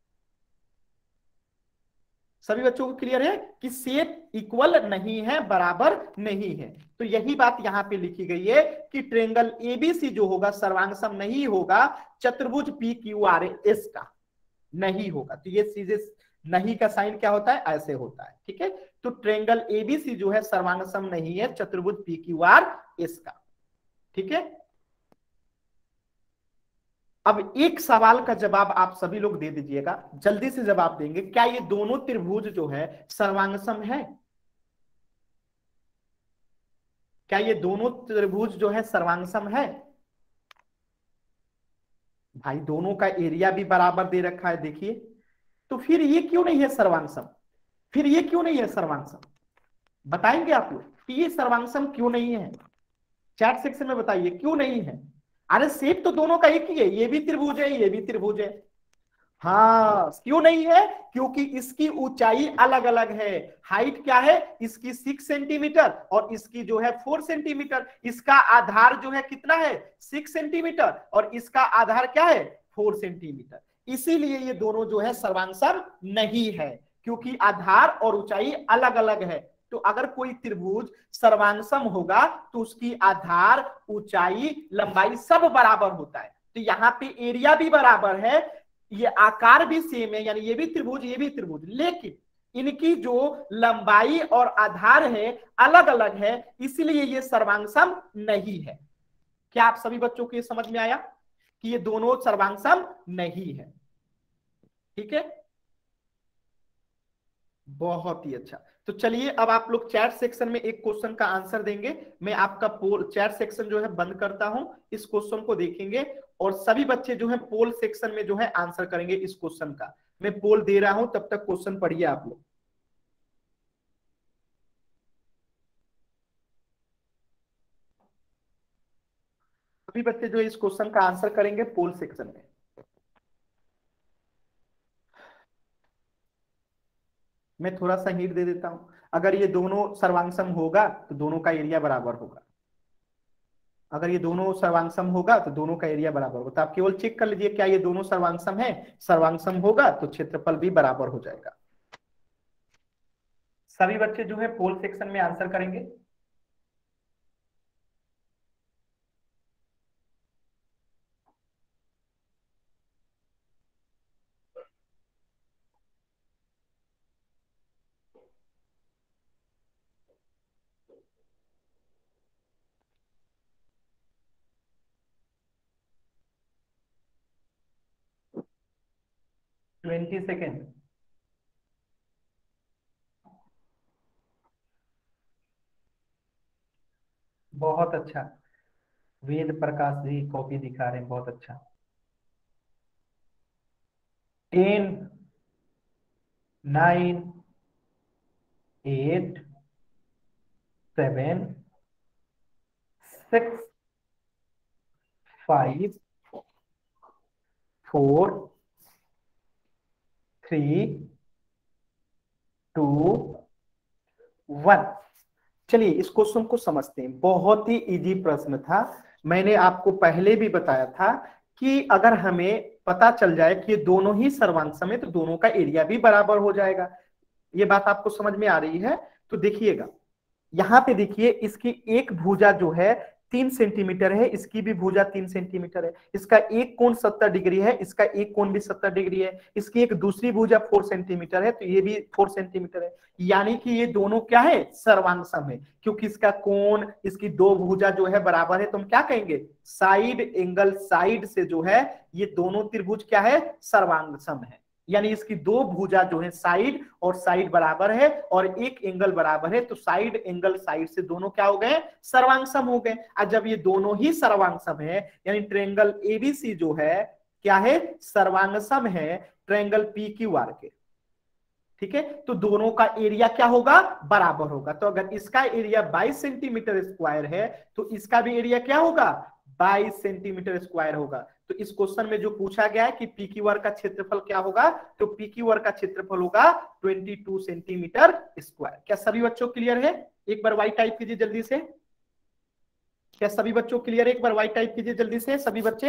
सभी बच्चों को क्लियर है कि शेप इक्वल नहीं है, बराबर नहीं है। तो यही बात यहां पे लिखी गई है कि ट्रायंगल एबीसी जो होगा सर्वांगसम नहीं होगा, चतुर्भुज पीक्यूआरएस का नहीं होगा। तो ये चीजें नहीं का साइन क्या होता है? ऐसे होता है, ठीक है। तो ट्रायंगल एबीसी जो है सर्वांगसम नहीं है चतुर्भुज पीक्यूआरएस इसका। ठीक है, अब एक सवाल का जवाब आप सभी लोग दे दीजिएगा, जल्दी से जवाब देंगे। क्या ये दोनों त्रिभुज जो है सर्वांगसम है? क्या ये दोनों त्रिभुज जो है सर्वांगसम है? भाई दोनों का एरिया भी बराबर दे रखा है, देखिए। तो फिर ये क्यों नहीं है सर्वांगसम? फिर ये क्यों नहीं है सर्वांगसम? बताएंगे आप लोग कि ये सर्वांगसम क्यों नहीं है? चैट सेक्शन में बताइए क्यों नहीं है। अरे शेप तो दोनों का एक ही है, ये भी त्रिभुज है, ये भी त्रिभुज है। हाँ, क्यों नहीं है? क्योंकि इसकी ऊंचाई अलग अलग है। हाइट क्या है इसकी 6 सेंटीमीटर और इसकी जो है 4 सेंटीमीटर। इसका आधार जो है कितना है 6 सेंटीमीटर और इसका आधार क्या है 4 सेंटीमीटर। इसीलिए ये दोनों जो है सर्वांगसम नहीं है, क्योंकि आधार और ऊंचाई अलग अलग है। तो अगर कोई त्रिभुज सर्वांगसम होगा तो उसकी आधार, ऊंचाई, लंबाई सब बराबर होता है। तो यहाँ पे एरिया भी बराबर है, ये आकार भी सेम है, यानी ये भी त्रिभुज ये भी त्रिभुज, लेकिन इनकी जो लंबाई और आधार है अलग अलग है, इसलिए ये सर्वांगसम नहीं है। क्या आप सभी बच्चों को ये समझ में आया कि ये दोनों सर्वांगसम नहीं है? ठीक है, बहुत ही अच्छा। तो चलिए अब आप लोग चैट सेक्शन में एक क्वेश्चन का आंसर देंगे। मैं आपका पोल चैट सेक्शन जो है बंद करता हूं, इस क्वेश्चन को देखेंगे और सभी बच्चे जो है पोल सेक्शन में जो है आंसर करेंगे इस क्वेश्चन का। मैं पोल दे रहा हूं, तब तक क्वेश्चन पढ़िए आप लोग। सभी बच्चे जो है इस क्वेश्चन का आंसर करेंगे पोल सेक्शन में। मैं थोड़ा सा हिंट दे देता हूं, अगर ये दोनों सर्वांगसम होगा तो दोनों का एरिया बराबर होगा। अगर ये दोनों सर्वांगसम होगा तो दोनों का एरिया बराबर होगा। तो आप केवल चेक कर लीजिए क्या ये दोनों सर्वांगसम है। सर्वांगसम होगा तो क्षेत्रफल भी बराबर हो जाएगा। सभी बच्चे जो है पोल सेक्शन में आंसर करेंगे। Twenty second. बहुत अच्छा, वेद प्रकाश जी कॉपी दिखा रहे हैं, बहुत अच्छा। 10 9 8 7 6 5 4 3 2 1। चलिए इस क्वेश्चन को समझते हैं। बहुत ही इजी प्रश्न था। मैंने आपको पहले भी बताया था कि अगर हमें पता चल जाए कि ये दोनों ही सर्वांगसम है तो दोनों का एरिया भी बराबर हो जाएगा। ये बात आपको समझ में आ रही है? तो देखिएगा यहां पे, देखिए इसकी एक भुजा जो है 3 सेंटीमीटर है, इसकी भी भुजा 3 सेंटीमीटर है। इसका एक कोण 70 डिग्री है, इसका एक कोण भी 70 डिग्री है। इसकी एक दूसरी भुजा 4 सेंटीमीटर है, तो ये भी 4 सेंटीमीटर है। यानी कि ये दोनों क्या है सर्वांगसम है, क्योंकि इसका कोण, इसकी दो भुजा जो है बराबर है। तो हम क्या कहेंगे साइड एंगल साइड से जो है ये दोनों त्रिभुज क्या है सर्वांगसम है। यानी इसकी दो भुजा जो है साइड और साइड बराबर है और एक एंगल बराबर है, तो साइड एंगल साइड से दोनों क्या हो गए सर्वांगसम हो गए। और जब ये दोनों ही सर्वांगसम है यानी ट्रायंगल एबीसी जो है क्या है सर्वांगसम है ट्रायंगल पीक्यूआर के। ठीक है, तो दोनों का एरिया क्या होगा बराबर होगा। तो अगर इसका एरिया 22 सेंटीमीटर स्क्वायर है तो इसका भी एरिया क्या होगा 22 सेंटीमीटर स्क्वायर होगा। तो इस क्वेश्चन में जो पूछा गया है कि पीक्यूआर का क्षेत्रफल क्या होगा, तो पीक्यूआर का क्षेत्रफल होगा 22 सेंटीमीटर स्क्वायर। क्या सभी बच्चों क्लियर है? एक बार वाई टाइप कीजिए जल्दी से। क्या सभी बच्चों क्लियर है? एक बार वाई टाइप कीजिए जल्दी से सभी बच्चे।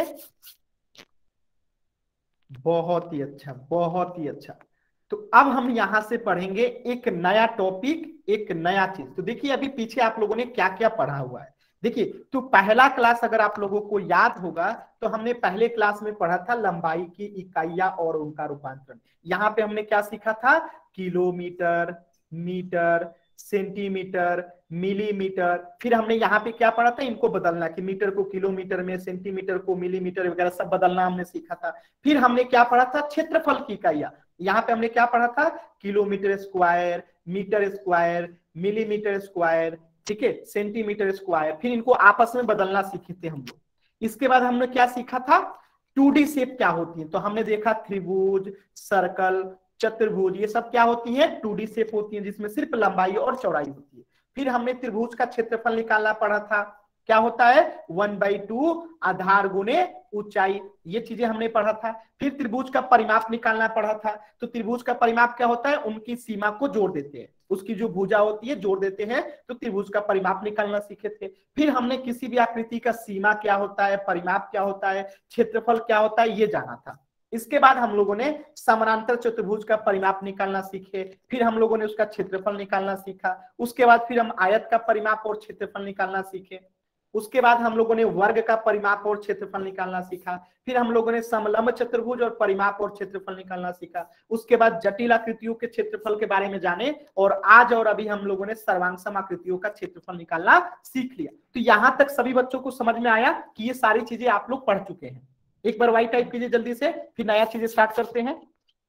बहुत ही अच्छा, बहुत ही अच्छा। तो अब हम यहां से पढ़ेंगे एक नया टॉपिक, एक नया चीज। तो देखिए अभी पीछे आप लोगों ने क्या क्या पढ़ा हुआ है। देखिए तो पहला क्लास अगर आप लोगों को याद होगा तो हमने पहले क्लास में पढ़ा था लंबाई की इकाइयां और उनका रूपांतरण। यहां पे हमने क्या सीखा था किलोमीटर, मीटर, सेंटीमीटर, मिलीमीटर। फिर हमने यहाँ पे क्या पढ़ा था, इनको बदलना, कि मीटर को किलोमीटर में, सेंटीमीटर को मिलीमीटर वगैरह सब बदलना हमने सीखा था। फिर हमने क्या पढ़ा था, क्षेत्रफल की इकाइयां। यहाँ पे हमने क्या पढ़ा था, kilometre square, metre square, millimetre square, ठीक है, सेंटीमीटर स्क्वायर। फिर इनको आपस में बदलना सीखे थे हम लोग। इसके बाद हमने क्या सीखा था, 2D शेप क्या होती है। तो हमने देखा त्रिभुज, सर्कल, चतुर्भुज, ये सब क्या होती है, 2D शेप होती है, जिसमें सिर्फ लंबाई और चौड़ाई होती है। फिर हमने त्रिभुज का क्षेत्रफल निकालना पड़ा था, क्या होता है, 1/2 आधार गुने ऊंचाई, ये चीजें हमने पढ़ा था। फिर त्रिभुज का परिमाप निकालना पड़ा था। तो त्रिभुज का परिमाप क्या होता है, उनकी सीमा को जोड़ देते हैं, उसकी जो भुजा होती है जोड़ देते हैं, तो त्रिभुज का परिमाप निकालना सीखे थे। फिर हमने किसी भी आकृति का सीमा क्या होता है, परिमाप क्या होता है, क्षेत्रफल क्या होता है, ये जाना था। इसके बाद हम लोगों ने समानांतर चतुर्भुज का परिमाप निकालना सीखे। फिर हम लोगों ने उसका क्षेत्रफल निकालना सीखा। उसके बाद फिर हम आयत का परिमाप और क्षेत्रफल निकालना सीखे। उसके बाद हम लोगों ने वर्ग का परिमाप और क्षेत्रफल निकालना सीखा। फिर हम लोगों ने समलंब चतुर्भुज और परिमाप और क्षेत्रफल निकालना सीखा। उसके बाद जटिल आकृतियों के क्षेत्रफल के बारे में जाने, और आज और अभी हम लोगों ने सर्वांग आकृतियों का क्षेत्रफल निकालना सीख लिया। तो यहां तक सभी बच्चों को समझ में आया कि ये सारी चीजें आप लोग पढ़ चुके हैं। एक बार वाई टाइप कीजिए जल्दी से, फिर नया चीजें स्टार्ट करते हैं।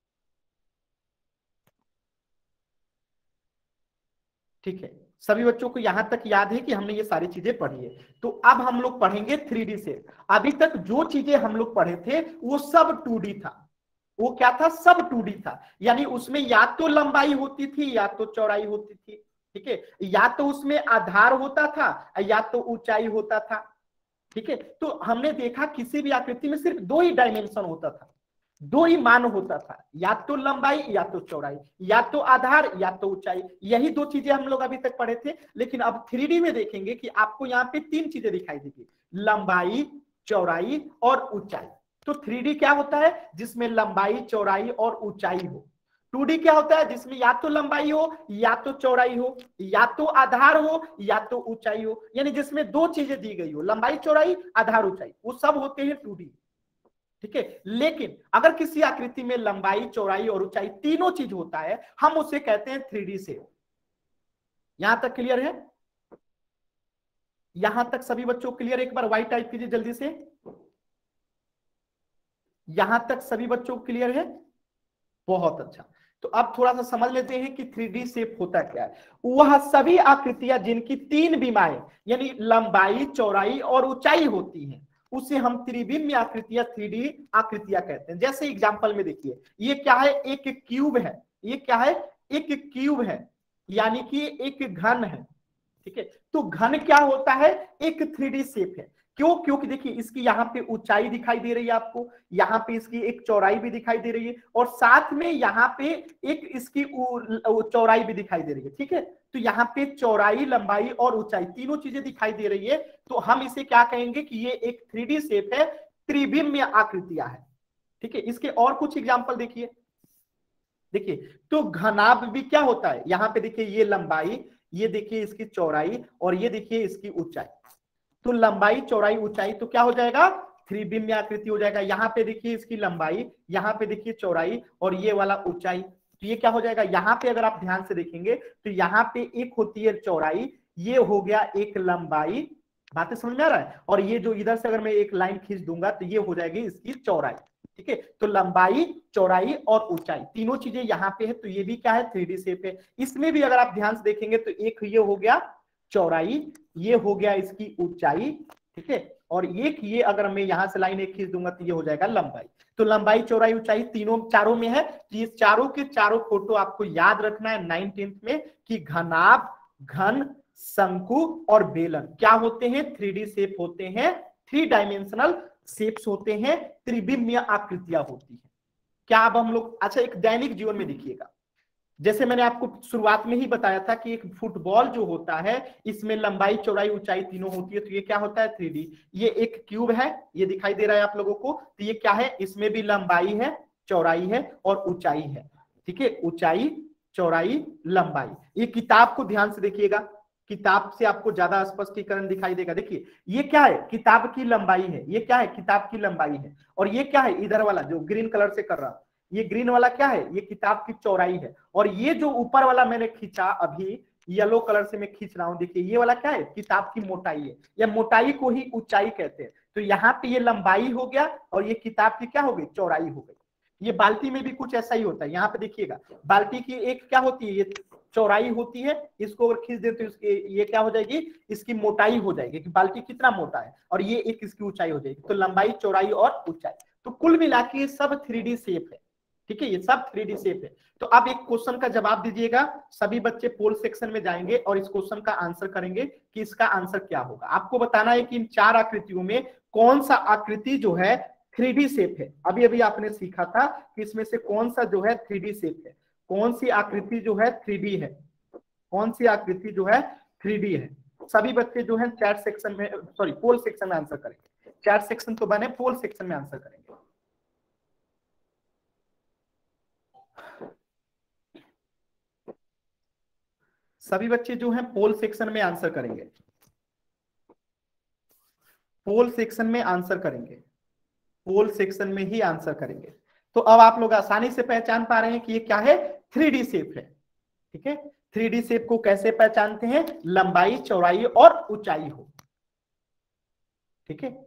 ठीक है, सभी बच्चों को यहां तक याद है कि हमने ये सारी चीजें पढ़ी है। तो अब हम लोग पढ़ेंगे 3D से। अभी तक जो चीजें हम लोग पढ़े थे वो सब 2D था। वो क्या था, सब 2D था। यानी उसमें या तो लंबाई होती थी या तो चौड़ाई होती थी, ठीक है, या तो उसमें आधार होता था या तो ऊंचाई होता था, ठीक है। तो हमने देखा किसी भी आकृति में सिर्फ 2 ही डायमेंशन होता था, 2 ही मान होता था, या तो लंबाई या तो चौड़ाई, या तो आधार या तो ऊंचाई। यही 2 चीजें हम लोग अभी तक पढ़े थे। लेकिन अब 3D में देखेंगे कि आपको यहाँ पे 3 चीजें दिखाई देगी, लंबाई, चौड़ाई और ऊंचाई। तो 3D क्या होता है, जिसमें लंबाई, चौड़ाई और ऊंचाई हो। 2D क्या होता है, जिसमें या तो लंबाई हो या तो चौड़ाई हो, या तो आधार हो या तो ऊंचाई हो। यानी जिसमें 2 चीजें दी गई हो, लंबाई, चौड़ाई, आधार, ऊंचाई, वो सब होते हैं 2D, ठीक है। लेकिन अगर किसी आकृति में लंबाई, चौड़ाई और ऊंचाई तीनों चीज होता है, हम उसे कहते हैं 3D से। यहां तक क्लियर है? यहां तक सभी बच्चों क्लियर? एक बार वाई टाइप कीजिए जल्दी से। यहां तक सभी बच्चों को क्लियर है? बहुत अच्छा। तो अब थोड़ा सा समझ लेते हैं कि 3D शेप होता क्या है। वह सभी आकृतियां जिनकी 3 विमाएं यानी लंबाई, चौड़ाई और ऊंचाई होती हैं, उसे हम त्रिविमीय आकृतियां, 3D आकृतियां कहते हैं। जैसे एग्जांपल में देखिए, ये क्या है, एक क्यूब है। ये क्या है, एक क्यूब है, यानी कि एक घन है, ठीक है। तो घन क्या होता है, एक 3D शेप है। क्यों? क्योंकि देखिए इसकी यहाँ पे ऊंचाई दिखाई दे रही है आपको, यहाँ पे इसकी एक चौड़ाई भी दिखाई दे रही है, और साथ में यहाँ पे एक इसकी चौड़ाई भी दिखाई दे रही है, ठीक है। तो यहाँ पे चौड़ाई, लंबाई और ऊंचाई तीनों चीजें दिखाई दे रही है। तो हम इसे क्या कहेंगे कि ये एक 3D शेप है, त्रिविमीय आकृतियां है, ठीक है। इसके और कुछ एग्जाम्पल देखिए। देखिए तो घनाभ भी क्या होता है, यहाँ पे देखिए ये लंबाई, ये देखिए इसकी चौड़ाई, और ये देखिए इसकी ऊंचाई। तो लंबाई, चौड़ाई, ऊंचाई तो क्या हो जाएगा, त्रिविमीय आकृति हो जाएगा। यहाँ पे देखिए इसकी लंबाई, यहाँ पे देखिए चौड़ाई, और ये वाला ऊंचाई। तो ये क्या हो जाएगा, यहाँ पे अगर आप ध्यान से देखेंगे तो यहाँ पे एक होती है चौड़ाई, ये हो गया एक लंबाई। बातें समझ में आ रहा है? और ये जो इधर से अगर मैं एक लाइन खींच दूंगा तो ये हो जाएगी इसकी चौड़ाई, ठीक है। तो लंबाई, चौड़ाई और ऊंचाई तीनों चीजें यहाँ पे है। तो ये भी क्या है, 3D शेप है। इसमें भी अगर आप ध्यान से देखेंगे तो एक ये हो गया चौड़ाई, ये हो गया इसकी ऊंचाई, ठीक है, और एक ये अगर मैं यहां से लाइन एक खींच दूंगा तो ये हो जाएगा लंबाई। तो लंबाई, चौड़ाई, ऊंचाई तीनों चारों में है। ये चारों के चारों फोटो आपको याद रखना है 9th में, कि घनाभ, घन, शंकु और बेलन क्या होते हैं, 3D शेप होते हैं, 3 डायमेंशनल शेप्स होते हैं, त्रिविमीय आकृतियां होती हैं। क्या अब हम लोग, अच्छा एक दैनिक जीवन में देखिएगा, जैसे मैंने आपको शुरुआत में ही बताया था कि एक फुटबॉल जो होता है इसमें लंबाई, चौड़ाई, ऊंचाई तीनों होती है। तो ये क्या होता है, 3D। ये एक क्यूब है, ये दिखाई दे रहा है आप लोगों को। तो ये क्या है, इसमें भी लंबाई है, चौड़ाई है और ऊंचाई है, ठीक है। ऊंचाई, चौड़ाई, लंबाई। ये किताब को ध्यान से देखिएगा, किताब से आपको ज्यादा स्पष्टीकरण दिखाई देगा। देखिए ये क्या है, किताब की लंबाई है, ये क्या है, किताब की लंबाई है। और ये क्या है, इधर वाला जो ग्रीन कलर से कर रहा, ये ग्रीन वाला क्या है, ये किताब की चौड़ाई है। और ये जो ऊपर वाला मैंने खींचा अभी, येलो कलर से मैं खींच रहा हूं, देखिए ये वाला क्या है, किताब की मोटाई है, या मोटाई को ही ऊंचाई कहते हैं। तो यहाँ पे ये लंबाई हो गया और ये किताब की क्या हो गई, चौड़ाई हो गई। ये बाल्टी में भी कुछ ऐसा ही होता है, यहाँ पे देखिएगा बाल्टी की एक क्या होती है, ये चौड़ाई होती है, इसको अगर खींच देते तो ये क्या हो जाएगी, इसकी मोटाई हो जाएगी कि बाल्टी कितना मोटा है, और ये एक इसकी ऊंचाई हो जाएगी। तो लंबाई, चौड़ाई और ऊंचाई, तो कुल मिला के सब 3D शेप है। ठीक है, ये सब 3D शेप है। तो अब एक क्वेश्चन का जवाब दीजिएगा, सभी बच्चे पोल सेक्शन में जाएंगे और इस क्वेश्चन का आंसर करेंगे कि इसका आंसर क्या होगा। आपको बताना है कि इन 4 आकृतियों में कौन सा आकृति जो है 3D शेप है। अभी अभी आपने सीखा था कि इसमें से कौन सा जो है 3D शेप है, कौन सी आकृति जो है 3D है, कौन सी आकृति जो है 3D है। सभी बच्चे जो है चैट सेक्शन में, सॉरी पोल सेक्शन में आंसर करेंगे। चैट सेक्शन तो बने, पोल सेक्शन में आंसर करेंगे। सभी बच्चे जो हैं पोल सेक्शन में आंसर करेंगे, पोल सेक्शन में आंसर करेंगे, पोल सेक्शन में ही आंसर करेंगे। तो अब आप लोग आसानी से पहचान पा रहे हैं कि ये क्या है, 3D शेप है। ठीक है, 3D शेप को कैसे पहचानते हैं, लंबाई, चौड़ाई और ऊंचाई हो। ठीक है,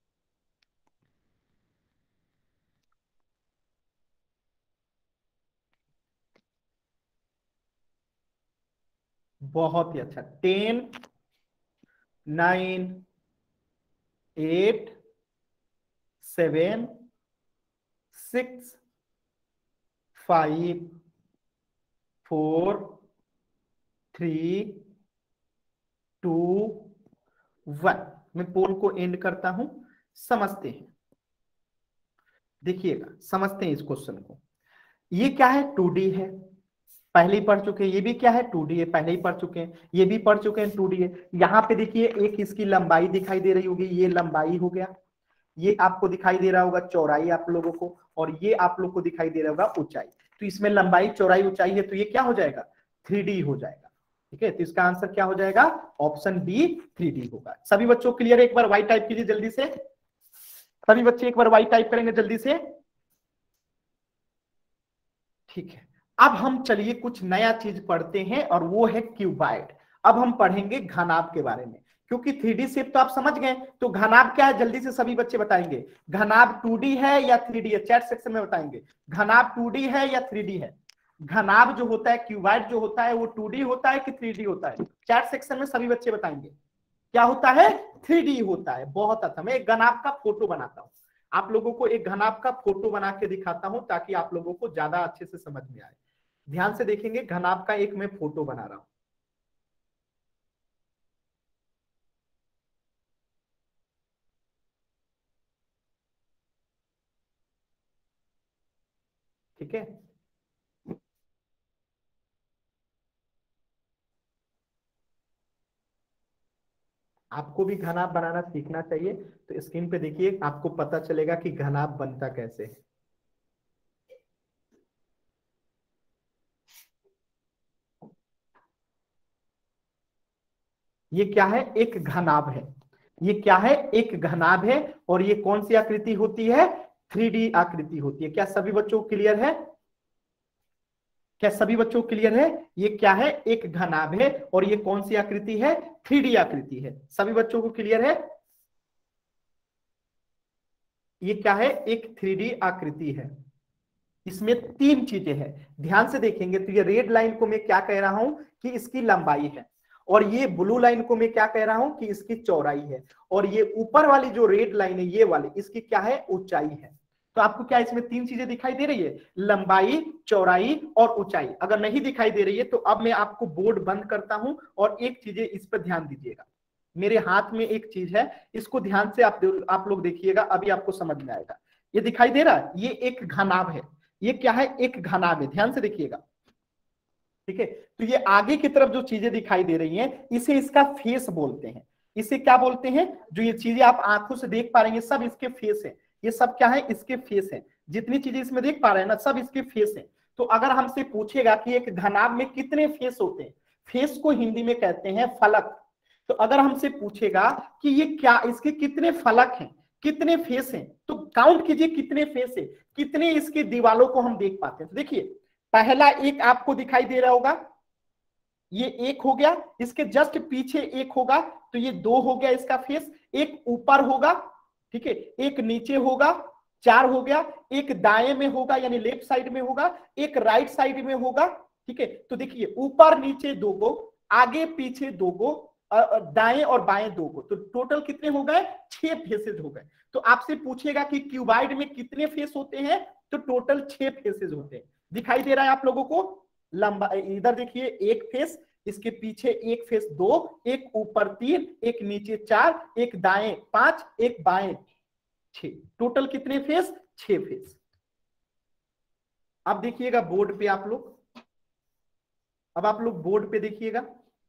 बहुत ही अच्छा। 10, 9, 8, 7, 6, 5, 4, 3, 2, 1। मैं पोल को एंड करता हूं, समझते हैं। देखिएगा, समझते हैं इस क्वेश्चन को। ये क्या है, 2D है, पहले ही पढ़ चुके हैं। ये भी क्या है, 2D है, पहले ही पढ़ चुके हैं। ये भी पढ़ चुके हैं, 2D है। यहाँ पे देखिए एक इसकी लंबाई दिखाई दे रही होगी, ये लंबाई हो गया। ये आपको दिखाई दे रहा होगा चौड़ाई आप लोगों को, और ये आप लोग को दिखाई दे रहा होगा ऊंचाई। तो इसमें लंबाई, चौड़ाई, ऊंचाई है, तो ये क्या हो जाएगा, 3D हो जाएगा। ठीक है, तो इसका आंसर क्या हो जाएगा, ऑप्शन बी 3D होगा। सभी बच्चों क्लियर है? एक बार वाई टाइप कीजिए जल्दी से, सभी बच्चे एक बार वाई टाइप करेंगे जल्दी से। ठीक है, अब हम चलिए कुछ नया चीज पढ़ते हैं, और वो है क्यूबाइड। अब हम पढ़ेंगे घनाभ के बारे में, क्योंकि 3D शेप तो आप समझ गए, तो घनाभ क्या है जल्दी से सभी बच्चे बताएंगे। घनाभ 2D है या 3D है, चैट सेक्शन में बताएंगे। घनाभ 2D है या 3D है? घनाभ जो होता है, क्यूबाइड जो होता है, वो 2D होता है कि 3D होता है? चैट सेक्शन में सभी बच्चे बताएंगे क्या होता है, 3D होता है। बहुत अच्छा, मैं एक घनाभ का फोटो बनाता हूं, आप लोगों को एक घनाभ का फोटो बना के दिखाता हूं, ताकि आप लोगों को ज्यादा अच्छे से समझ में आए। ध्यान से देखेंगे, घनाभ का एक मैं फोटो बना रहा हूं। ठीक है, आपको भी घनाभ बनाना सीखना चाहिए। तो स्क्रीन पे देखिए, आपको पता चलेगा कि घनाभ बनता कैसे है। ये क्या है, एक घनाभ है। ये क्या है, एक घनाभ है। और ये कौन सी आकृति होती है, 3D आकृति होती है। क्या सभी बच्चों को क्लियर है? क्या सभी बच्चों को क्लियर है? ये क्या है, एक घनाभ है, और ये कौन सी आकृति है, 3D आकृति है। सभी बच्चों को क्लियर है? ये क्या है, एक 3D आकृति है। इसमें 3 चीजें हैं, ध्यान से देखेंगे तो ये रेड लाइन को मैं क्या कह रहा हूं कि इसकी लंबाई है, और ये ब्लू लाइन को मैं क्या कह रहा हूं कि इसकी चौड़ाई है, और ये ऊपर वाली जो रेड लाइन है ये वाली, इसकी क्या है, ऊंचाई है। तो आपको क्या इसमें 3 चीजें दिखाई दे रही है, लंबाई, चौड़ाई और ऊंचाई। अगर नहीं दिखाई दे रही है तो अब मैं आपको बोर्ड बंद करता हूं, और एक चीजें इस पर ध्यान दीजिएगा। मेरे हाथ में एक चीज है, इसको ध्यान से आप लोग देखिएगा, अभी आपको समझ में आएगा। ये दिखाई दे रहा है, ये एक घनाभ है। ये क्या है, एक घनाभ है, ध्यान से देखिएगा। ठीक है, तो ये आगे की तरफ जो चीजें दिखाई दे रही हैं, इसे इसका फेस बोलते हैं। इसे क्या बोलते हैं, जो ये चीजें आप आंखों से देख पा रहे हैं, सब इसके फेस है। ये सब क्या है, इसके फेस है। जितनी चीजें इसमें देख पा रहे हैं ना, सब इसके फेस है। तो अगर हमसे पूछेगा कि एक घनाभ में कितने फेस होते हैं, फेस को हिंदी में कहते हैं फलक। तो अगर हमसे पूछेगा कि ये क्या, इसके कितने फलक हैं, कितने फेस हैं, तो काउंट कीजिए कितने फेस है, कितने इसके दीवालों को हम देख पाते हैं। तो देखिए, पहला एक आपको दिखाई दे रहा होगा, ये एक हो गया, इसके जस्ट पीछे एक होगा तो ये 2 हो गया इसका फेस, एक ऊपर होगा, ठीक है, एक नीचे होगा, 4 हो गया, एक दाएं में होगा यानी लेफ्ट साइड में होगा, एक राइट साइड में होगा, ठीक है। तो देखिए ऊपर नीचे 2 गो, आगे पीछे 2 गो, दाएं और बाएं 2 गो, तो टोटल कितने हो गए? 6 फेसेस हो गए। तो आपसे पूछेगा कि क्यूबाइड में कितने फेस होते हैं, तो टोटल 6 फेसेस होते हैं। दिखाई दे रहा है आप लोगों को? लंबा इधर देखिए, एक फेस, इसके पीछे एक फेस 2, एक ऊपर 3, एक नीचे 4, एक दाएं 5, एक बाएं 6, टोटल कितने फेस? 6 फेस। अब देखिएगा बोर्ड पे आप लोग, अब आप लोग बोर्ड पे देखिएगा,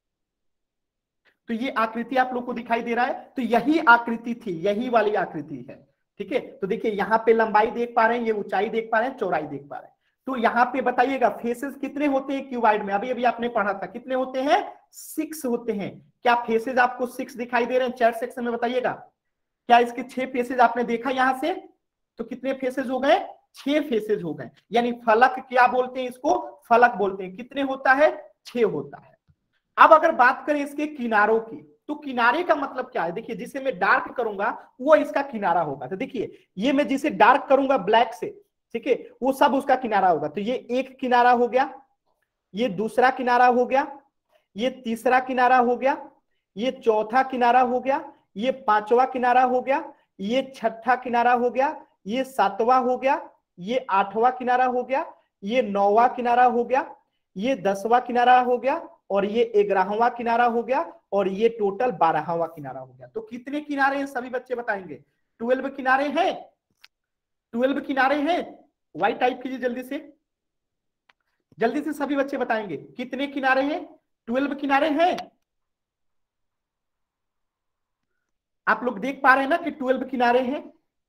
तो ये आकृति आप लोग को दिखाई दे रहा है, तो यही आकृति थी, यही वाली आकृति है, ठीक है। तो देखिए यहाँ पे लंबाई देख पा रहे हैं, ये ऊंचाई देख पा रहे हैं, चौड़ाई देख पा रहे हैं। तो यहाँ पे बताइएगा फेसेस कितने होते हैं क्यूबाइड में? अभी अभी आपने पढ़ा था, कितने होते हैं? 6 होते हैं। क्या फेसेस आपको 6 दिखाई दे रहे हैं? चैट सेक्शन में बताइएगा, क्या इसके 6 फेसेस आपने देखा यहां से? तो कितने फेसेस हो गए? 6 फेसेस हो गए। यानी फलक क्या बोलते हैं इसको? फलक बोलते हैं। कितने होता है? 6 होता है। अब अगर बात करें इसके किनारों की, तो किनारे का मतलब क्या है? देखिए जिसे मैं डार्क करूंगा वो इसका किनारा होगा। तो देखिए ये मैं जिसे डार्क करूंगा ब्लैक से, ठीक है, वो सब उसका किनारा होगा। तो ये एक किनारा हो गया, ये दूसरा किनारा हो गया, ये तीसरा किनारा हो गया, ये चौथा किनारा हो गया, ये पांचवा किनारा हो गया, ये छठा किनारा हो गया, ये सातवां हो गया, ये आठवां किनारा हो गया, ये 9वां किनारा हो गया, ये 10वां किनारा हो गया, और ये 11वां किनारा हो गया, और ये टोटल 12वां किनारा हो गया। तो कितने किनारे हैं सभी बच्चे बताएंगे? 12 किनारे हैं, 12 किनारे हैं। व्हाइट टाइप कीजिए जल्दी से, जल्दी से सभी बच्चे बताएंगे कितने किनारे हैं? 12 किनारे हैं। आप लोग देख पा रहे हैं ना कि 12 किनारे हैं,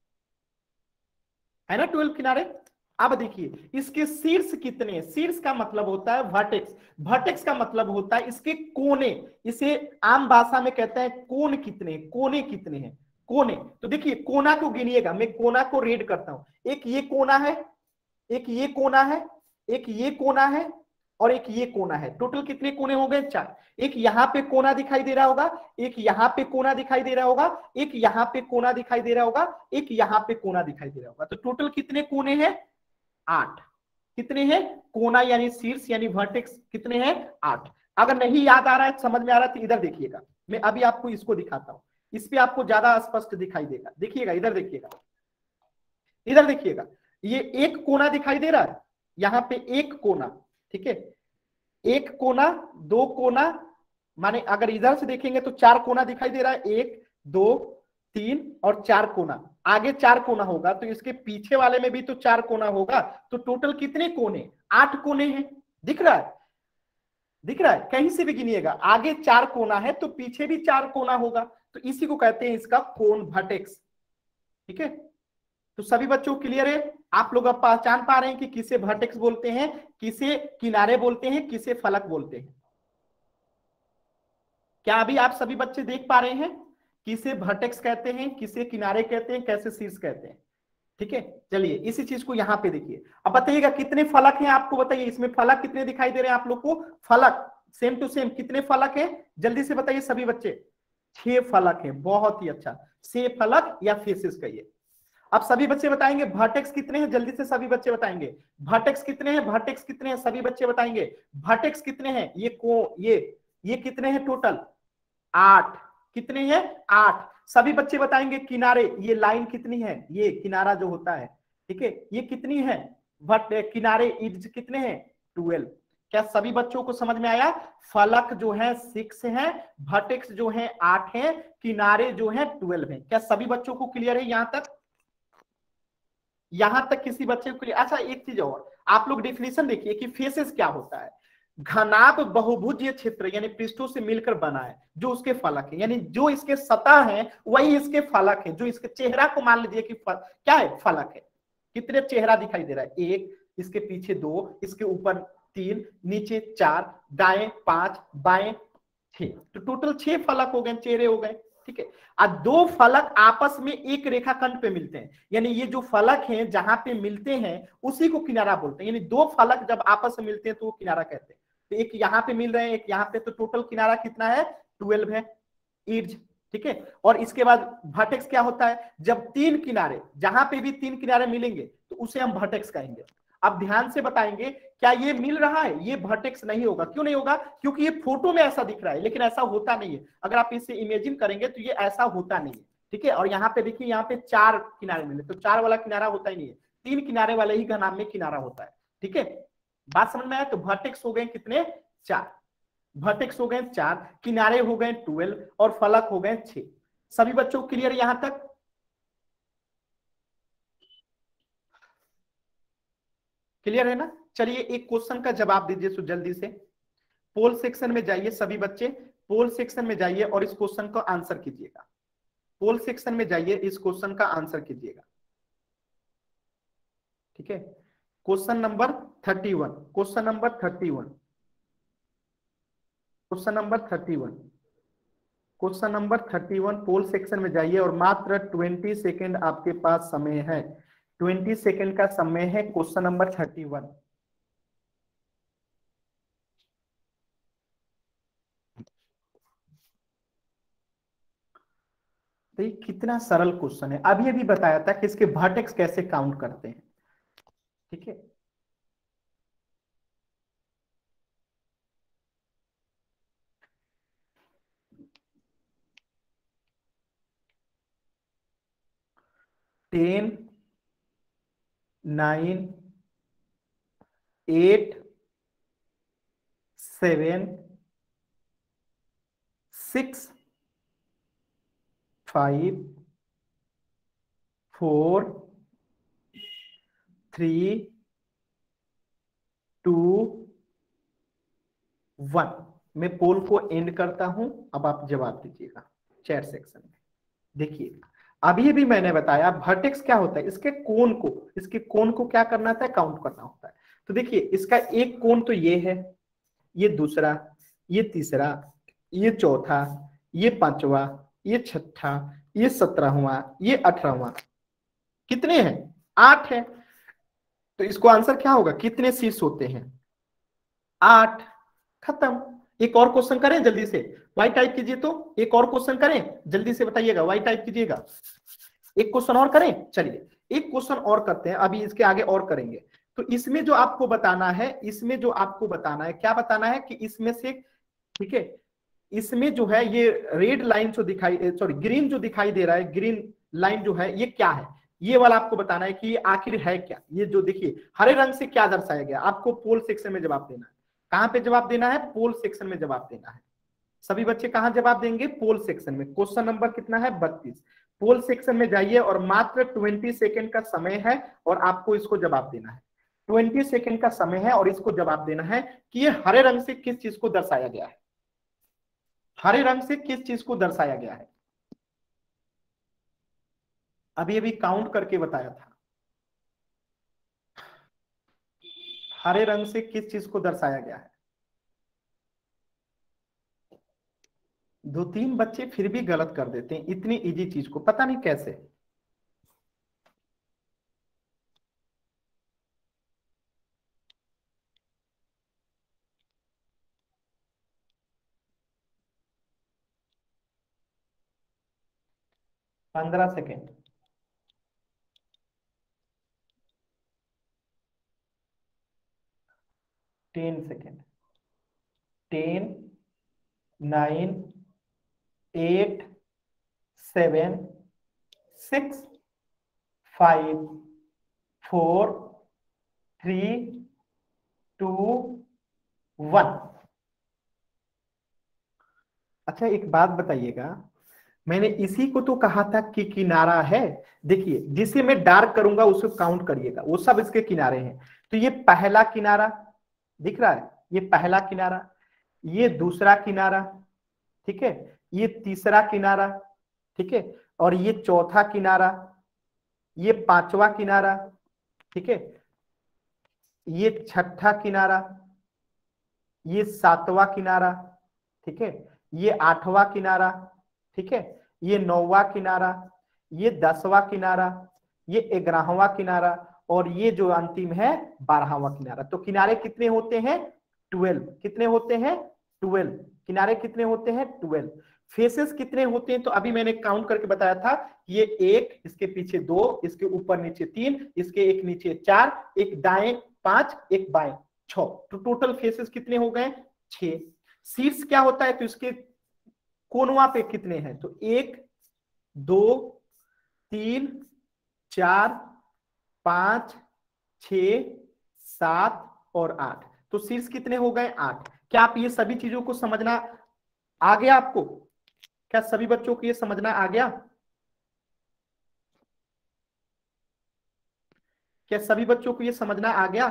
है ना 12 किनारे। अब देखिए इसके शीर्ष कितने हैं? शीर्ष का मतलब होता है वर्टेक्स, वर्टेक्स का मतलब होता है इसके कोने, इसे आम भाषा में कहते हैं कोण कितने हैं, कोने कितने हैं, कोने। तो देखिए कोना को गिनिएगा, मैं कोना को रेड करता हूं। एक ये कोना है, एक ये कोना है, एक ये कोना है, और एक ये कोना है। टोटल कितने कोने हो गए? 4। एक यहाँ पे कोना दिखाई दे रहा होगा, एक यहाँ पे कोना दिखाई दे रहा होगा, एक यहाँ पे कोना दिखाई दे रहा होगा, एक यहाँ पे कोना दिखाई दे रहा होगा। तो टोटल कितने कोने हैं? 8। कितने हैं? कोना यानी शीर्ष यानी वर्टेक्स कितने हैं? 8। अगर नहीं याद आ रहा है, समझ में आ रहा है, तो इधर देखिएगा, मैं अभी आपको इसको दिखाता हूं, इस पे आपको ज्यादा स्पष्ट दिखाई देगा। देखिएगा इधर देखिएगा, इधर देखिएगा, ये एक कोना दिखाई दे रहा है, यहाँ पे एक कोना, ठीक है, एक कोना, 2 कोना, माने अगर इधर से देखेंगे तो 4 कोना दिखाई दे रहा है, 1 2 3 और 4 कोना, आगे 4 कोना होगा, तो इसके पीछे वाले में भी तो 4 कोना होगा। तो टोटल कितने कोने? 8 कोने हैं। दिख रहा है? दिख रहा है? कहीं से भी गिनिएगा, आगे 4 कोना है तो पीछे भी 4 कोना होगा, तो इसी को कहते हैं इसका कोण वर्टेक्स, ठीक है। तो सभी बच्चों को क्लियर है? आप लोग अब पहचान पा रहे हैं कि किसे वर्टेक्स बोलते हैं, किसे किनारे बोलते हैं, किसे फलक बोलते हैं? क्या अभी आप सभी बच्चे देख पा रहे हैं किसे वर्टेक्स कहते हैं, किसे किनारे कहते हैं, कैसे शीर्ष कहते हैं? ठीक है, चलिए इसी चीज को यहाँ पे देखिए। अब बताइएगा कितने फलक हैं, आपको बताइए इसमें फलक कितने दिखाई दे रहे हैं आप लोग को? फलक सेम टू सेम कितने फलक हैं? जल्दी से बताइए सभी बच्चे। 6 फलक हैं। बहुत ही अच्छा, 6 फलक या फेसेस कहिए। अब सभी बच्चे बताएंगे वर्टेक्स कितने हैं? जल्दी से सभी बच्चे बताएंगे वर्टेक्स कितने हैं, वर्टेक्स कितने हैं, सभी बच्चे बताएंगे वर्टेक्स कितने हैं। ये कितने हैं टोटल? 8। कितने हैं? 8। सभी बच्चे बताएंगे किनारे, ये लाइन कितनी है, ये किनारा जो होता है, ठीक है, ये कितनी है? किनारे इज कितने हैं? 12। क्या सभी बच्चों को समझ में आया? फलक जो है 6 है, वर्टेक्स जो है 8 है, किनारे जो है 12 है। क्या सभी बच्चों को क्लियर है यहां तक? यहां तक किसी बच्चे को क्लियर? अच्छा एक चीज और, आप लोग डेफिनेशन देखिए कि फेसेस क्या होता है। घनाभ बहुभुजीय क्षेत्र यानी पृष्ठों से मिलकर बना है जो उसके फलक है, यानी जो इसके सतह है वही इसके फलक है। जो इसके चेहरा को मान लीजिए कि क्या है? फलक है। कितने चेहरा दिखाई दे रहा है? 1, इसके पीछे 2, इसके ऊपर 3, नीचे 4, दाएं 5, बाएं 6, तो टोटल 6 फलक हो गए, चेहरे हो गए, ठीक है। अब 2 फलक आपस में एक रेखाखंड पे मिलते हैं, यानी ये जो फलक हैं जहां पे मिलते हैं उसी को किनारा बोलते हैं। यानी 2 फलक जब आपस में मिलते हैं तो वो किनारा कहते हैं। तो एक यहाँ पे मिल रहे हैं, एक यहाँ पे, तो टोटल किनारा कितना है 12 है ईर्ज, ठीक है। और इसके बाद वर्टेक्स क्या होता है, जब तीन किनारे, जहां पे भी तीन किनारे मिलेंगे तो उसे हम वर्टेक्स कहेंगे। अब ध्यान से बताएंगे, क्या ये मिल रहा है, ये वर्टेक्स नहीं होगा। क्यों नहीं होगा, क्योंकि ये फोटो में ऐसा दिख रहा है लेकिन ऐसा होता नहीं है। अगर आप इसे इमेजिन करेंगे तो ये ऐसा होता नहीं है, ठीक है। और यहाँ पे देखिए, यहाँ पे 4 किनारे मिले, तो 4 वाला किनारा होता ही नहीं है, 3 किनारे वाले ही का नाम में किनारा होता है, ठीक है। बात समझ में आया। तो वर्टेक्स हो गए कितने, 4, वर्टेक्स हो गए 4, किनारे हो गए 12 और फलक हो गए 6। सभी बच्चों को क्लियर यहां तक, क्लियर है ना। चलिए एक क्वेश्चन का जवाब दीजिए सो जल्दी से। पोल सेक्शन में जाइए सभी बच्चे, पोल सेक्शन में जाइए और इस क्वेश्चन को आंसर कीजिएगा। पोल सेक्शन में जाइए, इस क्वेश्चन का आंसर कीजिएगा, ठीक है। Question number 31, question number 31, question number 31, question number 31, poll section में जाइए और मात्र 20 सेकेंड आपके पास समय है, 20 सेकेंड का समय है। क्वेश्चन नंबर 31, तो ये कितना सरल क्वेश्चन है। अभी अभी बताया था कि इसके वर्टेक्स कैसे काउंट करते हैं, ठीक है। टेन, 9, 8, 7, 6, 5, 4, 3, 2, 1। मैं पोल को एंड करता हूं, अब आप जवाब दीजिएगा चैट सेक्शन में। देखिए अभी भी मैंने बताया वर्टेक्स क्या होता है, इसके कोण को, इसके कोण को क्या करना होता है, काउंट करना होता है। तो देखिए इसका एक कोण तो ये है, ये दूसरा, ये तीसरा, ये चौथा, ये पांचवा, ये छठा, ये 17वां, ये 18वां, कितने हैं, 8 है। तो इसको आंसर क्या होगा, कितने शीर्ष होते हैं, 8, खत्म। एक और क्वेश्चन करें जल्दी से, वाई टाइप कीजिए। तो एक और क्वेश्चन करें जल्दी से, बताइएगा, वाई टाइप कीजिएगा। एक क्वेश्चन और करें, चलिए एक क्वेश्चन और करते हैं, अभी इसके आगे और करेंगे। तो इसमें जो आपको बताना है, इसमें जो आपको बताना है, क्या बताना है कि इसमें से, ठीक है, इसमें जो है ये रेड लाइन जो दिखाई, सॉरी ग्रीन जो दिखाई दे रहा है, ग्रीन लाइन जो है ये क्या है, ये वाला आपको बताना है कि आखिर है क्या। ये जो देखिए हरे रंग से क्या दर्शाया गया, आपको पोल सेक्शन में जवाब देना है। कहां पे जवाब देना है, पोल सेक्शन में जवाब देना है। सभी बच्चे कहां जवाब देंगे, पोल सेक्शन में। क्वेश्चन नंबर कितना है, 32। पोल सेक्शन में जाइए और मात्र 20 सेकेंड का समय है और आपको इसको जवाब देना है। 20 सेकेंड का समय है और इसको जवाब देना है कि ये हरे रंग से किस चीज को दर्शाया गया है, हरे रंग से किस चीज को दर्शाया गया है। अभी अभी काउंट करके बताया था, हरे रंग से किस चीज को दर्शाया गया है। 2-3 बच्चे फिर भी गलत कर देते हैं इतनी इजी चीज को, पता नहीं कैसे। पंद्रह सेकेंड, 10 सेकेंड, 10, 9, 8, 7, 6, 5, 4, 3, 2, 1। अच्छा एक बात बताइएगा, मैंने इसी को तो कहा था कि किनारा है। देखिए जिसे मैं डार्क करूंगा उसे काउंट करिएगा, वो सब इसके किनारे हैं। तो ये पहला किनारा दिख रहा है, ये पहला किनारा, ये दूसरा किनारा, ठीक है, ये तीसरा किनारा, ठीक है, और ये चौथा किनारा, ये पांचवा किनारा, ठीक है, ये छठा किनारा, ये सातवां किनारा, ठीक है, ये आठवां किनारा, ठीक है, ये 9वां किनारा, ये 10वां किनारा, ये 11वां किनारा और ये जो अंतिम है 12वां किनारा। तो किनारे कितने होते हैं, 12। कितने होते हैं? 12। किनारे कितने होते हैं? 12। फेसेस कितने होते हैं? तो अभी मैंने काउंट करके बताया था, ये 1, इसके पीछे 2, इसके ऊपर नीचे 3, इसके एक नीचे 4, एक दाएं 5, एक बाएं 6। तो टोटल फेसेस कितने हो गए? 6। शीर्ष क्या होता है? तो इसके कोनवा पे कितने हैं? तो 1 2 3 4 5 6 7 और 8। तो शीर्ष कितने हो गए? 8। क्या आप ये सभी चीजों को समझना आ गया आपको? क्या सभी बच्चों को ये समझना आ गया? क्या सभी बच्चों को ये समझना आ गया?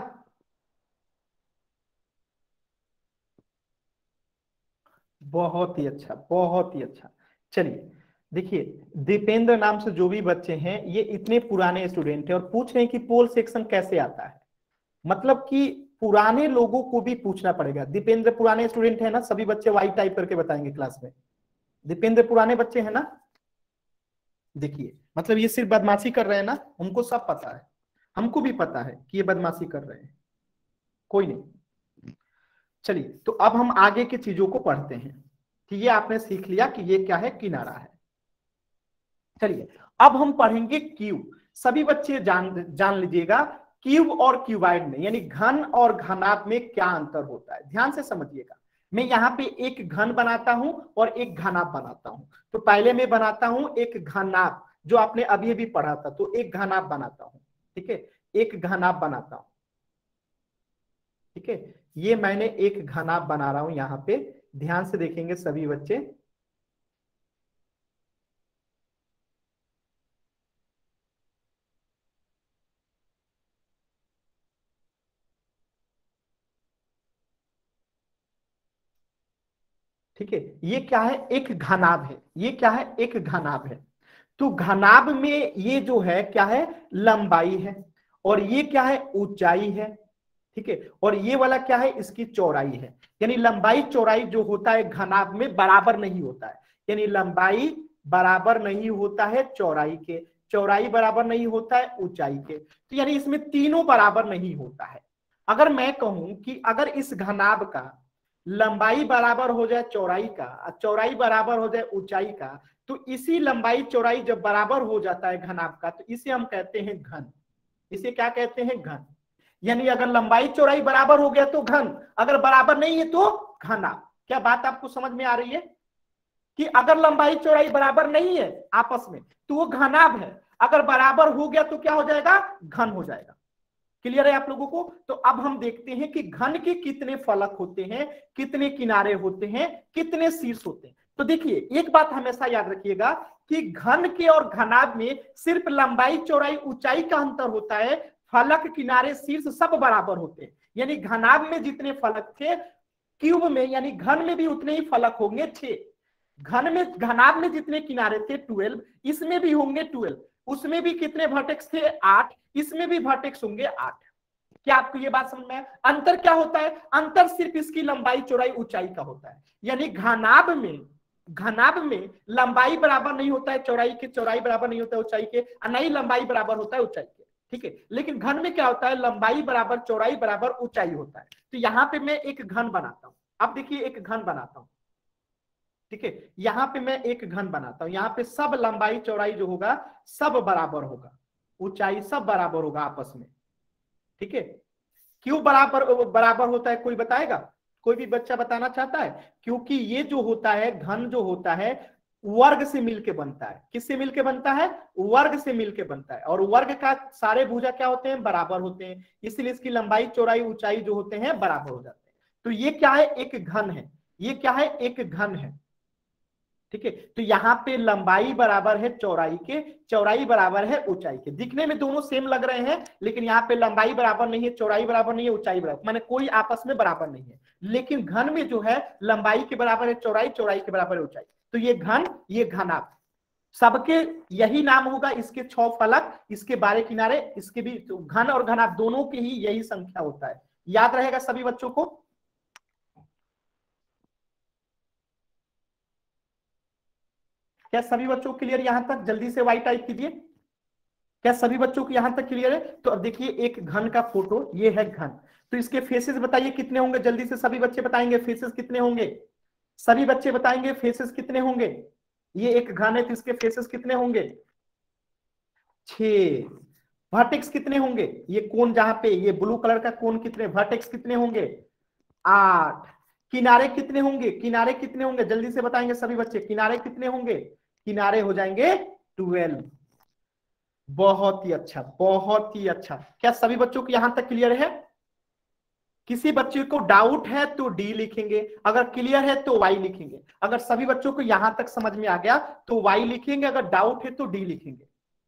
बहुत ही अच्छा, बहुत ही अच्छा। चलिए देखिए, दीपेंद्र नाम से जो भी बच्चे हैं ये इतने पुराने स्टूडेंट हैं और पूछ रहे हैं कि पोल सेक्शन कैसे आता है। मतलब कि पुराने लोगों को भी पूछना पड़ेगा। दीपेंद्र पुराने स्टूडेंट है ना? सभी बच्चे वाई टाइप करके बताएंगे क्लास में। दीपेंद्र पुराने बच्चे हैं ना? देखिए मतलब ये सिर्फ बदमाशी कर रहे हैं ना? उनको सब पता है, हमको भी पता है कि ये बदमाशी कर रहे हैं। कोई नहीं, चलिए तो अब हम आगे की चीजों को पढ़ते हैं कि ये आपने सीख लिया कि ये क्या है, किनारा है। चलिए अब हम पढ़ेंगे क्यूब। सभी बच्चे जान जान लीजिएगा, क्यूब और क्यूबाइड में यानी घन और घनाभ में क्या अंतर होता है। ध्यान से समझिएगा। मैं यहाँ पे एक घन बनाता हूं और एक घनाभ बनाता हूं। तो पहले मैं बनाता हूं एक घनाभ, जो आपने अभी अभी पढ़ा था। तो एक घनाभ बनाता हूं, ठीक है, एक घनाभ बनाता हूं, ठीक है। ये मैंने एक घनाभ बना रहा हूं यहाँ पे। ध्यान से देखेंगे सभी बच्चे। ठीक है, ये क्या है? एक घनाभ है। ये क्या है? एक घनाभ है। तो घनाभ में ये जो है क्या है? लंबाई है। और ये क्या है? ऊंचाई है। ठीक है, और ये वाला क्या है? इसकी चौड़ाई है। यानी लंबाई चौड़ाई जो होता है घनाभ में बराबर नहीं होता है। यानी लंबाई बराबर नहीं होता है चौड़ाई के, चौड़ाई बराबर नहीं होता है ऊंचाई के। तो यानी इसमें तीनों बराबर नहीं होता है। अगर मैं कहूं कि अगर इस घनाभ का लंबाई बराबर हो जाए चौड़ाई का, चौड़ाई बराबर हो जाए ऊंचाई का, तो इसी लंबाई चौड़ाई जब बराबर हो जाता है घनाभ का, तो इसे हम कहते हैं घन। इसे क्या कहते हैं? घन। यानी अगर लंबाई चौड़ाई बराबर हो गया तो घन, अगर बराबर नहीं है तो घनाभ। क्या बात आपको समझ में आ रही है कि अगर लंबाई चौड़ाई बराबर नहीं है आपस में तो वो घनाभ है, अगर बराबर हो गया तो क्या हो जाएगा? घन हो जाएगा। क्लियर है आप लोगों को? तो अब हम देखते हैं कि घन के कितने फलक होते हैं, कितने किनारे होते हैं, कितने शीर्ष होते हैं। तो देखिए एक बात हमेशा याद रखिएगा कि घन के और घनाभ में सिर्फ लंबाई चौड़ाई ऊंचाई का अंतर होता है, फलक किनारे शीर्ष सब बराबर होते हैं। यानी घनाभ में जितने फलक थे, क्यूब में यानी घन में भी उतने ही फलक होंगे 6। घन में घनाभ में जितने किनारे थे 12, इसमें भी होंगे 12। उसमें भी कितने वर्टेक्स थे? 8। इसमें भी वर्टेक्स होंगे 8। क्या आपको ये बात समझ में आया? अंतर क्या होता है? अंतर सिर्फ इसकी लंबाई चौड़ाई ऊंचाई का होता है। यानी घनाभ में लंबाई बराबर नहीं होता है चौड़ाई के, चौड़ाई बराबर नहीं होता है ऊंचाई के, और नहीं लंबाई बराबर होता है ऊंचाई के। ठीक है, लेकिन घन में क्या होता है? लंबाई बराबर चौड़ाई बराबर ऊंचाई होता है। तो यहां पे मैं एक घन बनाता हूं। अब देखिए एक घन बनाता हूं, ठीक है, यहां पे मैं एक घन बनाता हूं। यहां पे सब लंबाई चौड़ाई जो होगा सब बराबर होगा, ऊंचाई सब बराबर होगा आपस में। ठीक है, क्यों बराबर बराबर होता है? कोई बताएगा? कोई भी बच्चा बताना चाहता है? क्योंकि ये जो होता है घन जो होता है वर्ग से मिलके बनता है। किससे मिलके बनता है? वर्ग से मिलके बनता है। और वर्ग का सारे भुजा क्या होते हैं? बराबर होते हैं। इसलिए इसकी लंबाई चौड़ाई ऊंचाई जो होते हैं बराबर हो जाते हैं। तो ये क्या है? एक घन है। ये क्या है? एक घन है। ठीक है, तो यहाँ पे लंबाई बराबर है चौड़ाई के, चौड़ाई बराबर है ऊंचाई के। दिखने में दोनों सेम लग रहे हैं, लेकिन यहाँ पे लंबाई बराबर नहीं है, चौड़ाई बराबर नहीं है, ऊंचाई बराबर, माने कोई आपस में बराबर नहीं है। लेकिन घन में जो है लंबाई के बराबर है चौड़ाई, चौड़ाई के बराबर है ऊंचाई। तो ये घन, ये घनाभ, सबके यही नाम होगा। इसके 6 फलक, इसके 12 किनारे, इसके भी तो घन और घनाभ दोनों की ही यही संख्या होता है। याद रहेगा सभी बच्चों को? क्या सभी बच्चों क्लियर यहां तक? जल्दी से वाई टाइप कीजिए। क्या सभी बच्चों को यहां तक क्लियर है? तो अब देखिए एक घन का फोटो, ये है घन, तो इसके फेसेस बताइए कितने होंगे, जल्दी से सभी बच्चे बताएंगे फेसेस कितने होंगे, सभी बच्चे बताएंगे फेसेस कितने होंगे। ये एक घन है तो इसके फेसेस कितने होंगे? 6। वर्टेक्स कितने होंगे? ये कोन जहां पे ये ब्लू कलर का कोन कितने, वर्टेक्स कितने होंगे? 8। किनारे कितने होंगे? किनारे कितने होंगे जल्दी से बताएंगे सभी बच्चे, किनारे कितने होंगे? किनारे हो जाएंगे 12। बहुत ही अच्छा, बहुत ही अच्छा। क्या सभी बच्चों को यहां तक क्लियर है? किसी बच्चे को डाउट है तो डी लिखेंगे, अगर क्लियर है तो वाई लिखेंगे। अगर सभी बच्चों को यहां तक समझ में आ गया तो वाई लिखेंगे, अगर डाउट है तो डी लिखेंगे।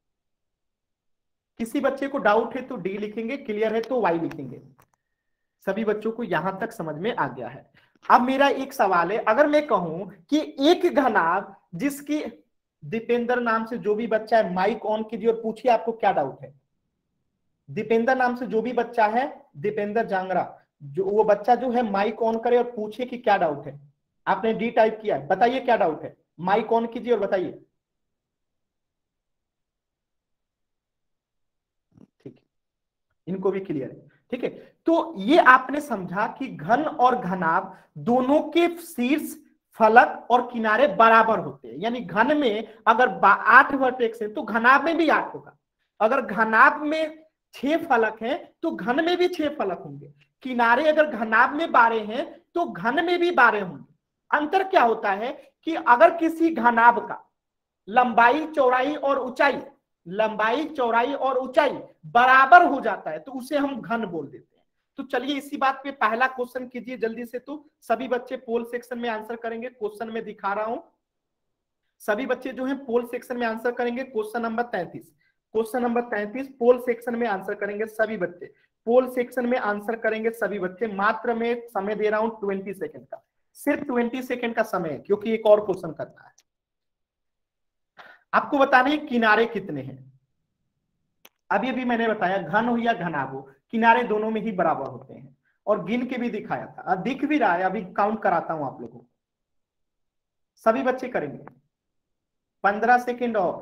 किसी बच्चे को डाउट है तो डी लिखेंगे, क्लियर है तो वाई लिखेंगे। सभी बच्चों को यहां तक समझ में आ गया है। अब मेरा एक सवाल है, अगर मैं कहूं कि एक घनाभ जिसकी, दीपेंद्र नाम से जो भी बच्चा है माइक ऑन कीजिए और पूछिए आपको क्या डाउट है। दीपेंद्र नाम से जो भी बच्चा है, दीपेंद्र जांगरा, जो वो बच्चा जो है माइक ऑन करे और पूछे कि क्या डाउट है। आपने डी टाइप किया है, बताइए क्या डाउट है, माइक ऑन कीजिए और बताइए। ठीक है, इनको भी क्लियर है। ठीक है, तो ये आपने समझा कि घन और घनाभ दोनों के शीर्ष, फलक और किनारे बराबर होते हैं। यानी घन में अगर 8 वर्टेक्स है तो घनाभ में भी 8 होगा। अगर घनाभ में 6 फलक हैं तो घन में भी 6 फलक होंगे। किनारे अगर घनाभ में 12 हैं तो घन में भी 12 होंगे। अंतर क्या होता है कि अगर किसी घनाभ का लंबाई चौड़ाई और ऊंचाई, लंबाई चौड़ाई और ऊंचाई बराबर हो जाता है तो उसे हम घन बोल देते हैं। तो चलिए इसी बात पे पहला क्वेश्चन कीजिए जल्दी से। तो सभी बच्चे पोल सेक्शन में आंसर करेंगे, क्वेश्चन में दिखा रहा हूं। सभी बच्चे जो हैं पोल सेक्शन में आंसर करेंगे। Question number 33, question number 33 poll section में आंसर करेंगे सभी बच्चे, पोल सेक्शन में आंसर करेंगे सभी बच्चे। मात्र मैं समय दे रहा हूं 20 सेकंड का, सिर्फ 20 सेकंड का समय है क्योंकि एक और क्वेश्चन करना है। आपको बताना है किनारे कितने हैं। अभी अभी मैंने बताया घन हो या घनाभ हो, किनारे दोनों में ही बराबर होते हैं और गिन के भी दिखाया था, दिख भी रहा है। अभी काउंट कराता हूं आप लोगों को, सभी बच्चे करेंगे। 15 सेकेंड और।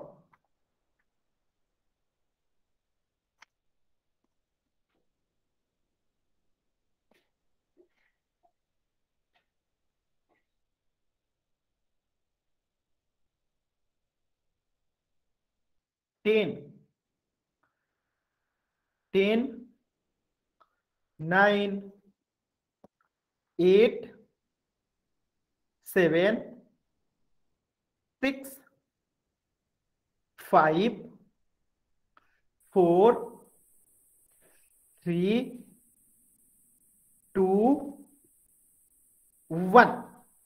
टेन, 10, 9, 8, 7, 6, 5, 4, 3, 2, 1।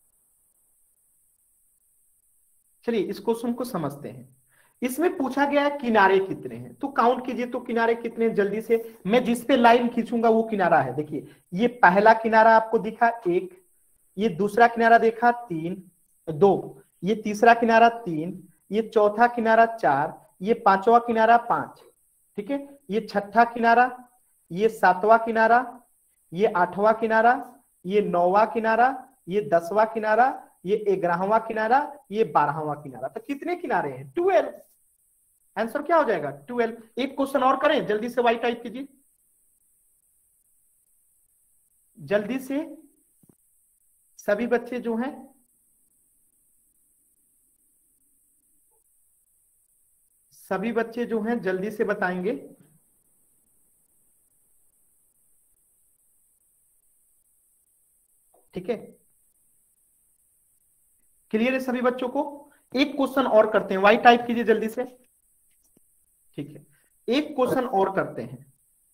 चलिए इस क्वेश्चन को समझते हैं। इसमें पूछा गया है किनारे कितने हैं, तो काउंट कीजिए तो किनारे कितने हैं जल्दी से। मैं जिस पे लाइन खींचूंगा वो किनारा है। देखिए ये पहला किनारा आपको दिखा 1, ये दूसरा किनारा देखा 3, 2, ये तीसरा किनारा 3, ये चौथा किनारा 4, ये पांचवा किनारा 5। ठीक है, ये छठा किनारा, ये सातवां किनारा, ये आठवां किनारा, ये नौवां किनारा, ये 10वां किनारा, ये 11वां किनारा, ये 12वां किनारा। तो कितने किनारे हैं? 12। आंसर क्या हो जाएगा? 12। एक क्वेश्चन और करें, जल्दी से वाई टाइप कीजिए जल्दी से सभी बच्चे जो हैं। सभी बच्चे जो हैं जल्दी से बताएंगे। ठीक है, क्लियर है सभी बच्चों को? एक क्वेश्चन और करते हैं, वाई टाइप कीजिए जल्दी से। ठीक है, एक क्वेश्चन और करते हैं।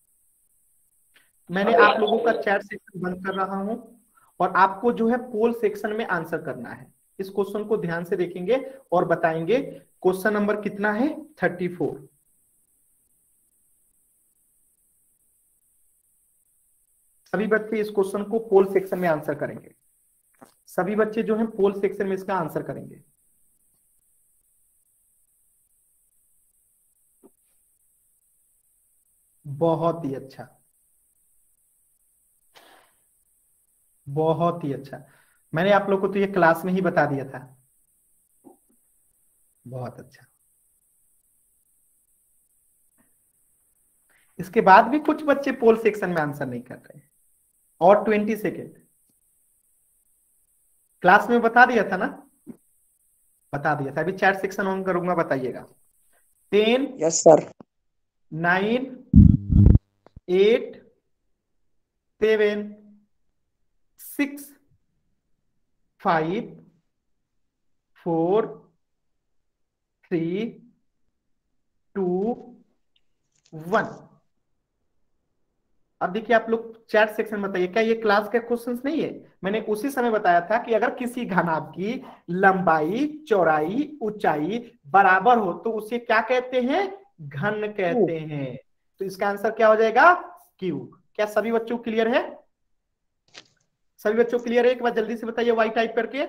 मैंने आप लोगों का चैट सेक्शन बंद कर रहा हूं और आपको जो है पोल सेक्शन में आंसर करना है। इस क्वेश्चन को ध्यान से देखेंगे और बताएंगे। क्वेश्चन नंबर कितना है? 34। सभी बच्चे इस क्वेश्चन को पोल सेक्शन में आंसर करेंगे। सभी बच्चे जो हैं पोल सेक्शन में इसका आंसर करेंगे। बहुत ही अच्छा, बहुत ही अच्छा। मैंने आप लोग को तो ये क्लास में ही बता दिया था। बहुत अच्छा। इसके बाद भी कुछ बच्चे पोल सेक्शन में आंसर नहीं कर रहे हैं। और 20 सेकेंड। क्लास में बता दिया था ना, बता दिया था। अभी चैट सेक्शन ऑन करूंगा, बताइएगा। 10, यस सर। 9, 8, 7, 6, 5, 4, 3, 2, 1। अब देखिए आप लोग चैट सेक्शन बताइए, क्या ये क्लास का क्वेश्चंस नहीं है? मैंने उसी समय बताया था कि अगर किसी घनाभ की लंबाई, चौड़ाई, ऊंचाई बराबर हो तो उसे क्या कहते हैं? घन कहते हैं। तो इसका आंसर क्या हो जाएगा? क्यूब। क्या सभी बच्चों क्लियर है? सभी बच्चों क्लियर है? एक बार जल्दी से बताइए वाई टाइप करके।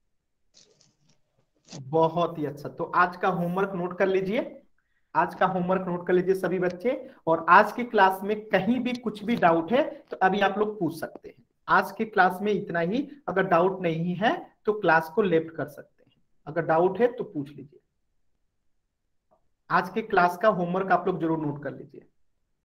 बहुत ही अच्छा। तो आज का होमवर्क नोट कर लीजिए, आज का होमवर्क नोट कर लीजिए सभी बच्चे। और आज की क्लास में कहीं भी कुछ भी डाउट है तो अभी आप लोग पूछ सकते हैं। आज की क्लास में इतना ही। अगर डाउट नहीं है तो क्लास को लेफ्ट कर सकते हैं, अगर डाउट है तो पूछ लीजिए। आज की क्लास का होमवर्क आप लोग जरूर नोट कर लीजिए।